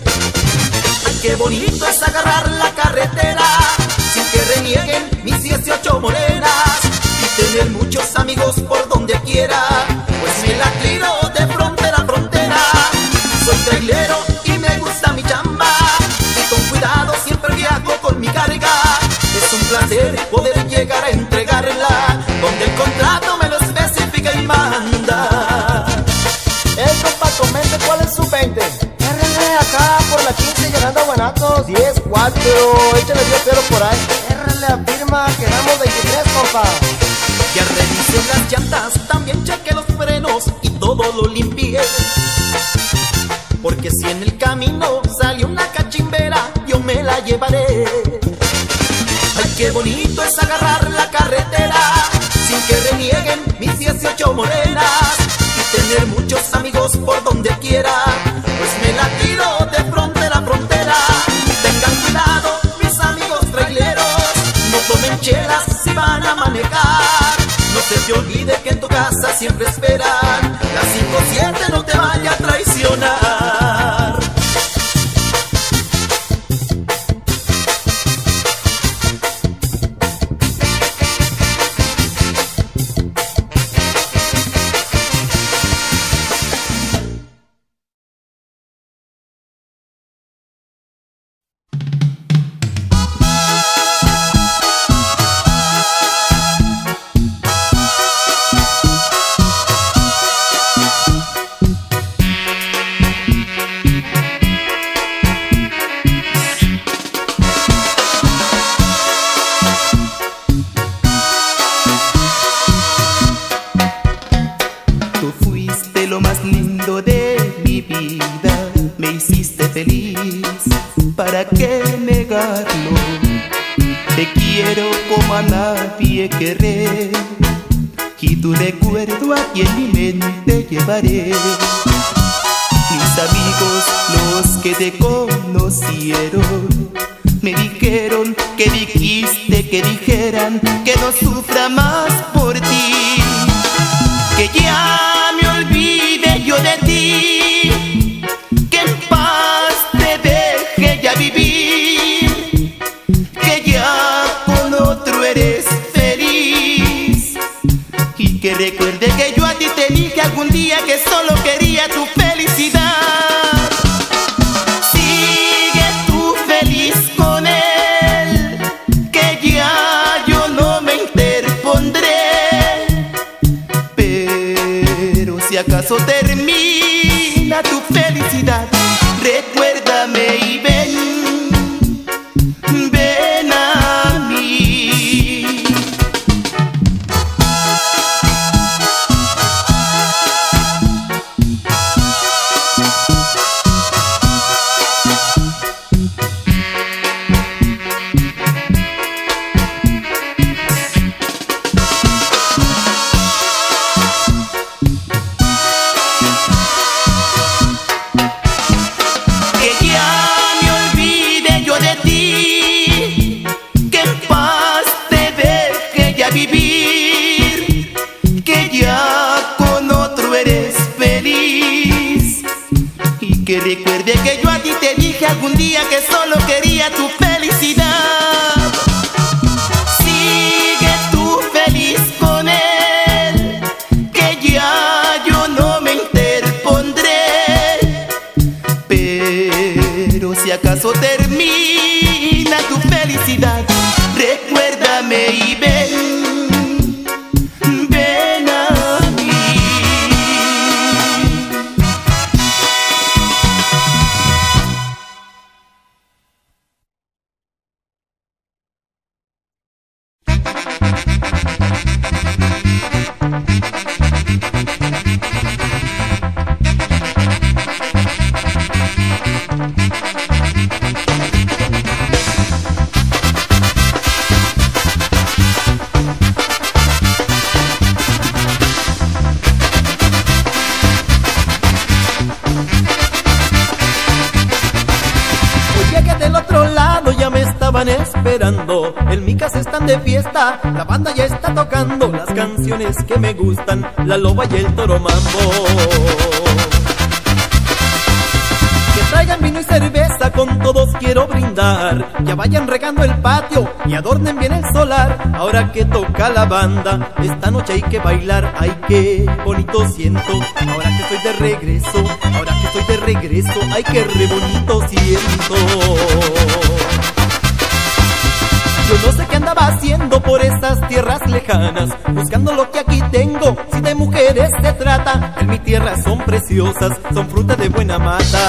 Speaker 2: Ay, qué bonito es agarrar la carretera sin que renieguen mis 18 morenas. Tener muchos amigos por donde quiera, pues me la tiro de frontera a frontera. Soy trailero y me gusta mi chamba, y con cuidado siempre viajo con mi carga. Es un placer poder llegar a entregarla donde el contrato me lo especifica y manda.
Speaker 6: Compa, comente cuál es su 20. Érrele acá por la 15 llegando a Guanatos. 10, 4, échale 10 pero por ahí. Érrele afirma, quedamos 23, compa.
Speaker 2: Ya revisé las llantas, también chequé los frenos y todo lo limpié. Porque si en el camino sale una cachimbera, yo me la llevaré. Ay, qué bonito es agarrar la carretera sin que renieguen mis 18 morenas. Y tener muchos amigos por donde quiera, pues me la tiro de frontera a frontera. Tengan cuidado mis amigos traileros, no tomen chelas si van a manejar. No se te olvide que en tu casa siempre esperan la 5-7 no te vaya a traicionar.
Speaker 1: ¿Para qué negarlo? Te quiero como a nadie querré, y tu recuerdo aquí en mi mente llevaré. Mis amigos, los que te conocieron, me dijeron que dijiste que dijeran que no sufra más por ti, que ya me olvide yo de ti, que en paz te deje ya vivir, que ya con otro eres feliz, y que recuerde que yo a ti te dije algún día que solo quería tu felicidad. Sigue tú feliz con él, que ya yo no me interpondré, pero si acaso termina tu felicidad, recuérdame y ven a mí. Vivir, que ya con otro eres feliz, y que recuerde que yo a ti te dije algún día que solo quería tu felicidad. Sigue tú feliz con él, que ya yo no me interpondré, pero si acaso acaso termina tu felicidad, recuérdame y ven, ven a mí.
Speaker 2: Esperando, en mi casa están de fiesta, la banda ya está tocando las canciones que me gustan, la loba y el toro mambo. Que traigan vino y cerveza, con todos quiero brindar, ya vayan regando el patio y adornen bien el solar. Ahora que toca la banda, esta noche hay que bailar, ay qué bonito siento. Ahora que estoy de regreso, ahora que estoy de regreso, ay qué re bonito siento. Yo no sé qué andaba haciendo por esas tierras lejanas, buscando lo que aquí tengo, si de mujeres se trata. En mi tierra son preciosas, son fruta de buena mata.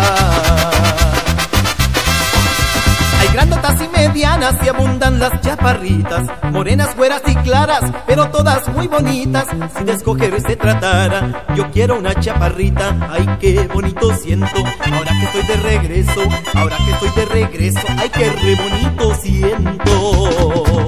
Speaker 2: Hay grandotas y medianas y abundan las chaparritas, morenas, güeras y claras, pero todas muy bonitas. Si de escoger se tratara, yo quiero una chaparrita, ay qué bonito siento. Ahora que estoy de regreso, ahora que estoy de regreso, ay qué re bonito siento.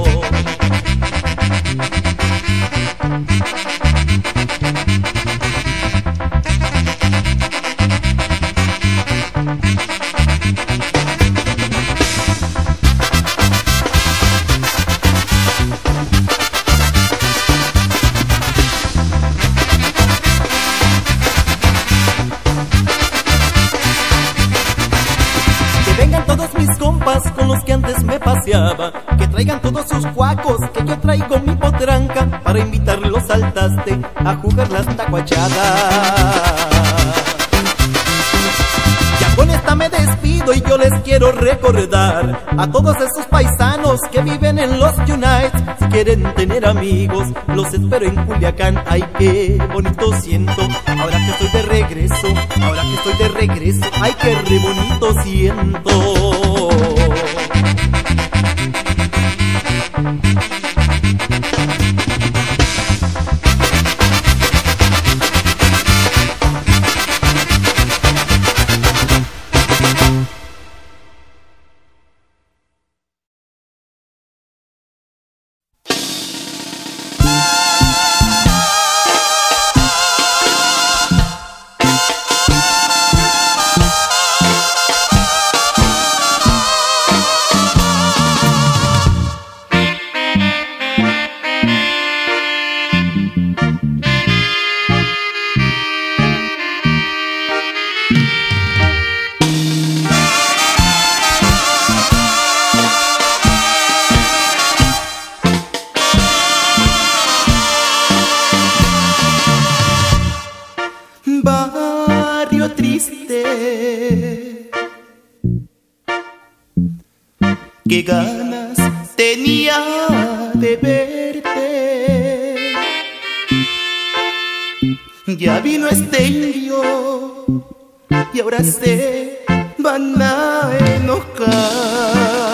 Speaker 2: Con los que antes me paseaba, que traigan todos sus cuacos, que yo traigo mi potranca, para invitarlos al taste a jugar las tacuachadas. Ya con esta me despido y yo les quiero recordar a todos esos paisanos que viven en los Unites. Si quieren tener amigos, los espero en Culiacán, ay qué bonito siento. Ahora que estoy de regreso, ahora que estoy de regreso, ay qué re bonito siento.
Speaker 1: Barrio triste, qué ganas tenía de verte. Ya vino este indio y ahora se van a enojar.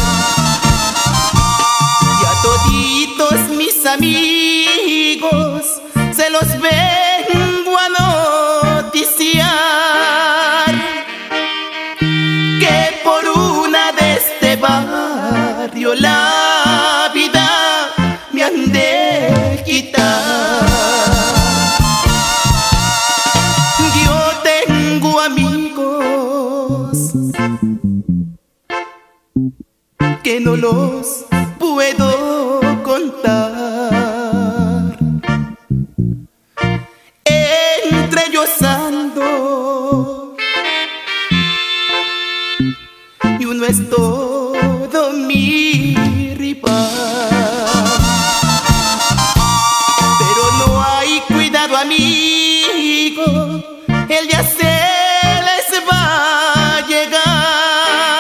Speaker 1: Ya toditos mis amigos se los vengo a noticiar, que por una de este barrio la vida me han de quitar. Yo tengo amigos que no los puedo contar. Entre ellos ando y uno es todo mi rival. Pero no hay cuidado, amigo, el día se les va a llegar.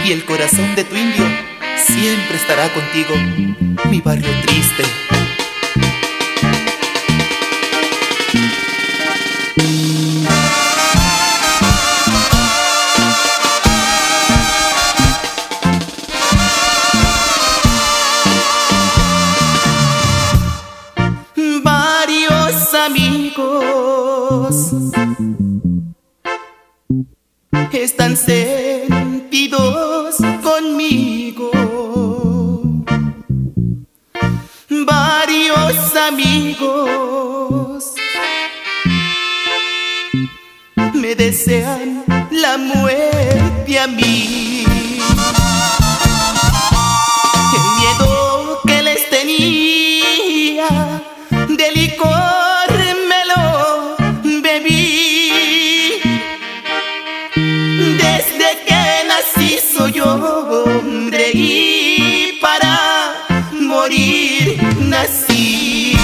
Speaker 1: y el corazón de tu indio siempre estará contigo, mi barrio triste. Varios amigos están sentidos conmigo. Varios amigos me desean la muerte a mí. El miedo que les tenía de licor me lo bebí. Desde que nací soy hombre y para morir nací.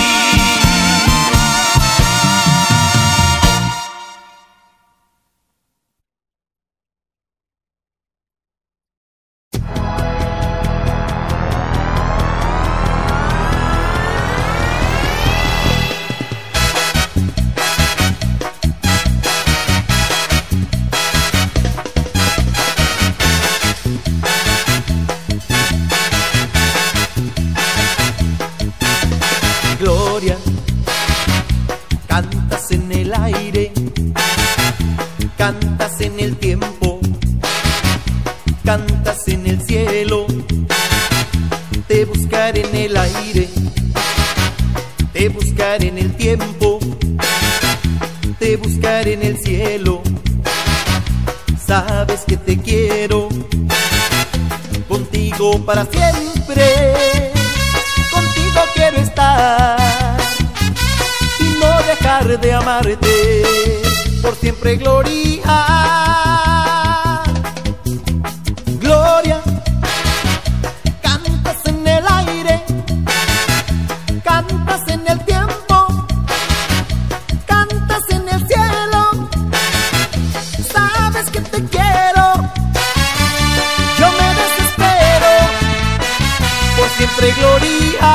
Speaker 2: Gloria, cantas en el aire, cantas en el tiempo, cantas en el cielo. Te buscaré en el aire, te buscaré en el tiempo, te buscaré en el cielo. Sabes que te quiero, contigo para siempre. Contigo quiero estar y no dejar de amarte por siempre. Gloria, Gloria, cantas en el aire, cantas en el tiempo, cantas en el cielo. Sabes que te quiero, yo me desespero por siempre. Gloria,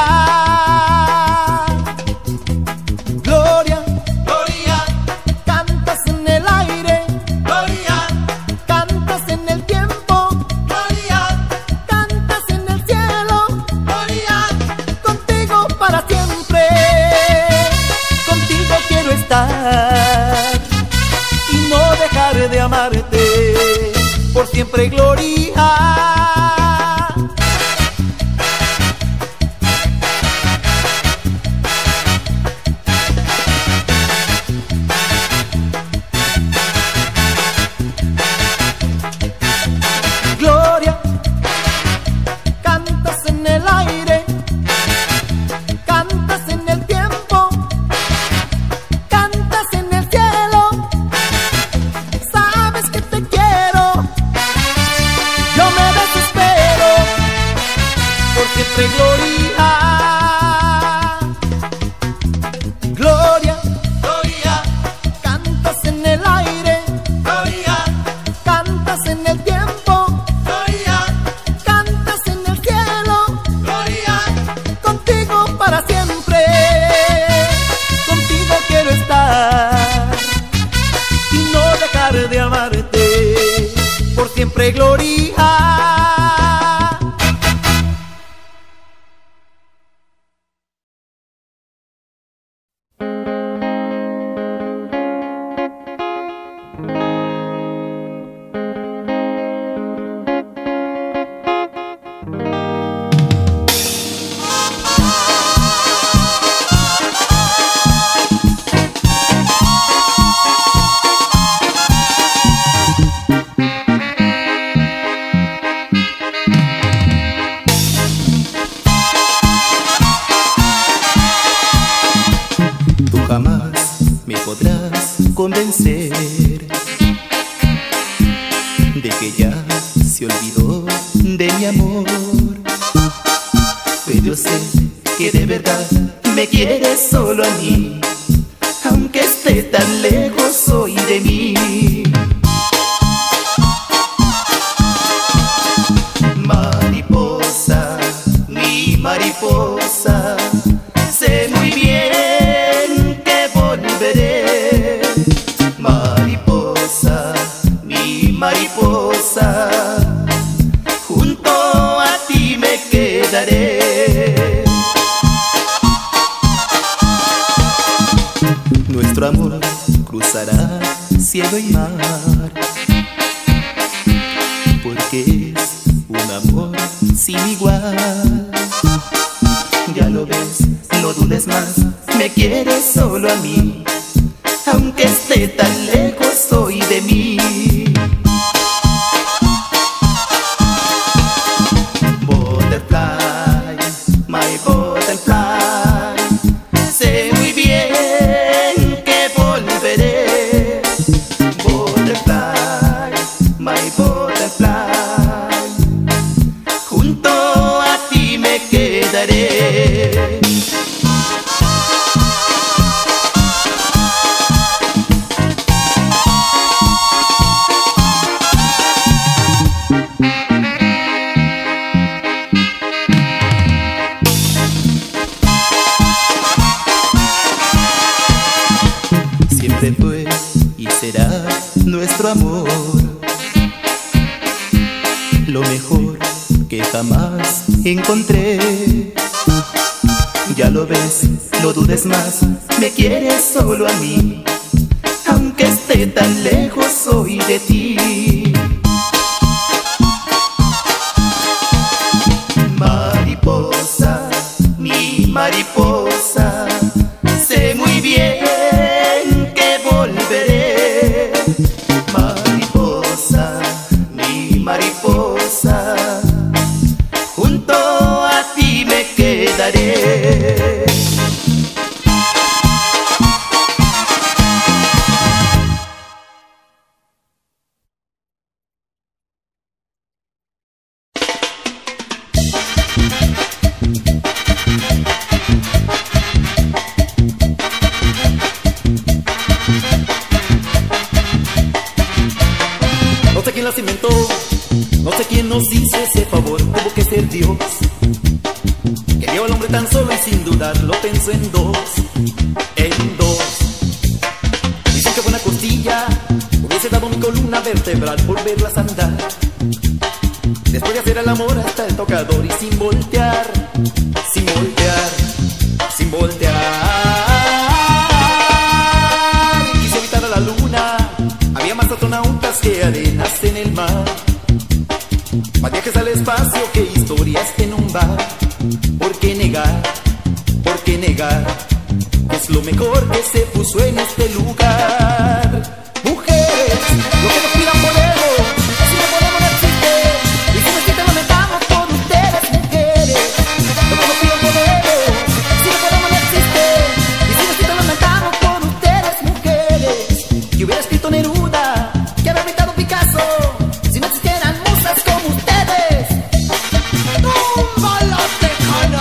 Speaker 2: Gloria, Gloria, cantas en el aire, Gloria, cantas en el tiempo, Gloria, cantas en el cielo, Gloria, contigo para siempre. Contigo quiero estar y no dejar de amarte por siempre. Gloria, Gloria, Gloria, cantas en el aire, Gloria, cantas en el tiempo, Gloria, cantas en el cielo, Gloria, contigo para siempre. Contigo quiero estar y no dejar de amarte por siempre. Gloria.
Speaker 1: convencer de que ya se olvidó de mi amor. Pero yo sé que de verdad me quieres solo a mí, aunque esté tan lejos hoy de mí. mariposa, junto a ti me quedaré. Nuestro amor cruzará cielo y mar, porque es un amor sin igual. Ya lo ves, no dudes más, me quieres solo a mí, aunque esté tan lejos hoy de mí. Butterfly, my butterfly, sé muy bien que volveré. Butterfly, my butterfly, junto a ti me quedaré. Siempre fue y será nuestro amor lo mejor que jamás encontré. Ya lo ves, no dudes más, me quieres solo a mí, aunque esté tan lejos hoy de ti. Mariposa, mi mariposa, sé muy bien que volveré. Mariposa, mi mariposa, junto a ti me quedaré.
Speaker 2: No sé quién las inventó, no sé quién nos hizo ese favor, tuvo que ser Dios, que vio al hombre tan solo y sin dudar lo pensó en dos. Dicen que buena costilla hubiese dado mi columna vertebral por verlas andar, después de hacer el amor hasta el tocador y sin voltear, sin voltear, sin voltear. Quise evitar a la luna, había más astronautas que arenas en el mar, más viajes al espacio que historias en un bar. ¿Por qué negar? ¿Por qué negar? Que es lo mejor que se puso en este lugar. Mujeres, lo que nos pidan podemos, si no podemos no existe, y si no existe lamentamos por ustedes, mujeres. Lo que nos pidan podemos, si no podemos no existe, y si no existe lamentamos por ustedes, mujeres. Que hubiera escrito Neruda, que había pintado Picasso, si no existieran musas como ustedes. ¡Tumba la tejana!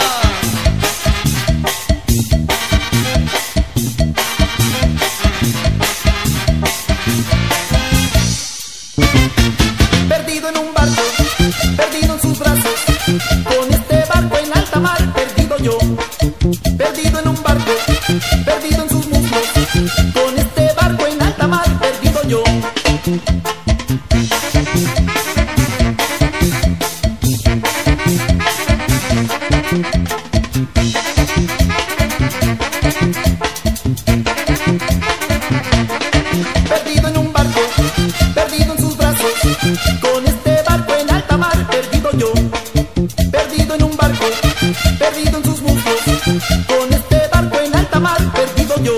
Speaker 2: Perdido en un barco, perdido en sus brazos, con este barco en alta mar, perdido yo. Perdido en un barco, perdido en sus muslos, con este barco en alta mar, perdido yo. Perdido en un barco, perdido en sus brazos, con este barco en alta mar, perdido yo. Perdido en un barco, perdido en sus muslos, con este barco en alta mar, perdido yo.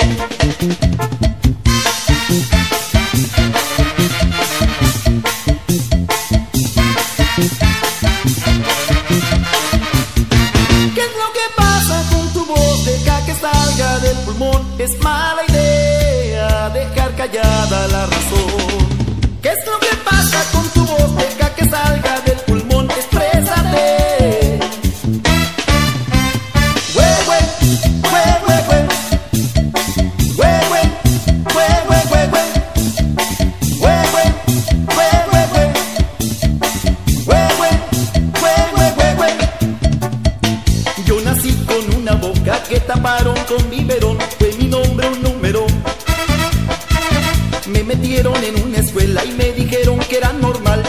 Speaker 2: ¿Qué es lo que pasa con tu voz? Deja que salga del pulmón. Es mala idea dejar callada la razón. ¿Qué es lo que pasa con tu voz? Deja que salga del pulmón. Exprésate. Güey, güey, güey, güey, güey. Güey, güey, güey, güey, güey, güey. Güey, güey, güey, güey, güey. Güey, güey, güey, güey, güey, güey. Yo nací con una boca que taparon con biberón. Fue mi nombre un número. Me metieron en una escuela y me dijeron que era normal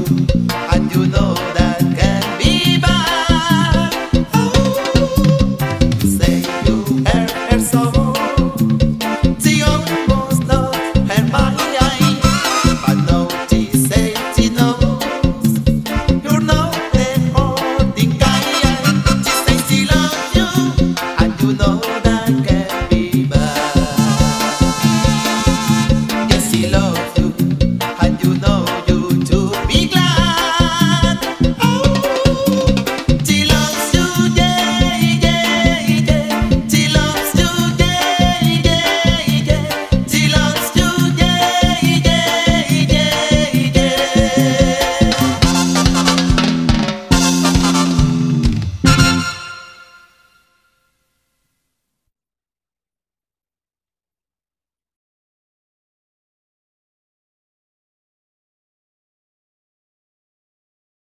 Speaker 1: tú.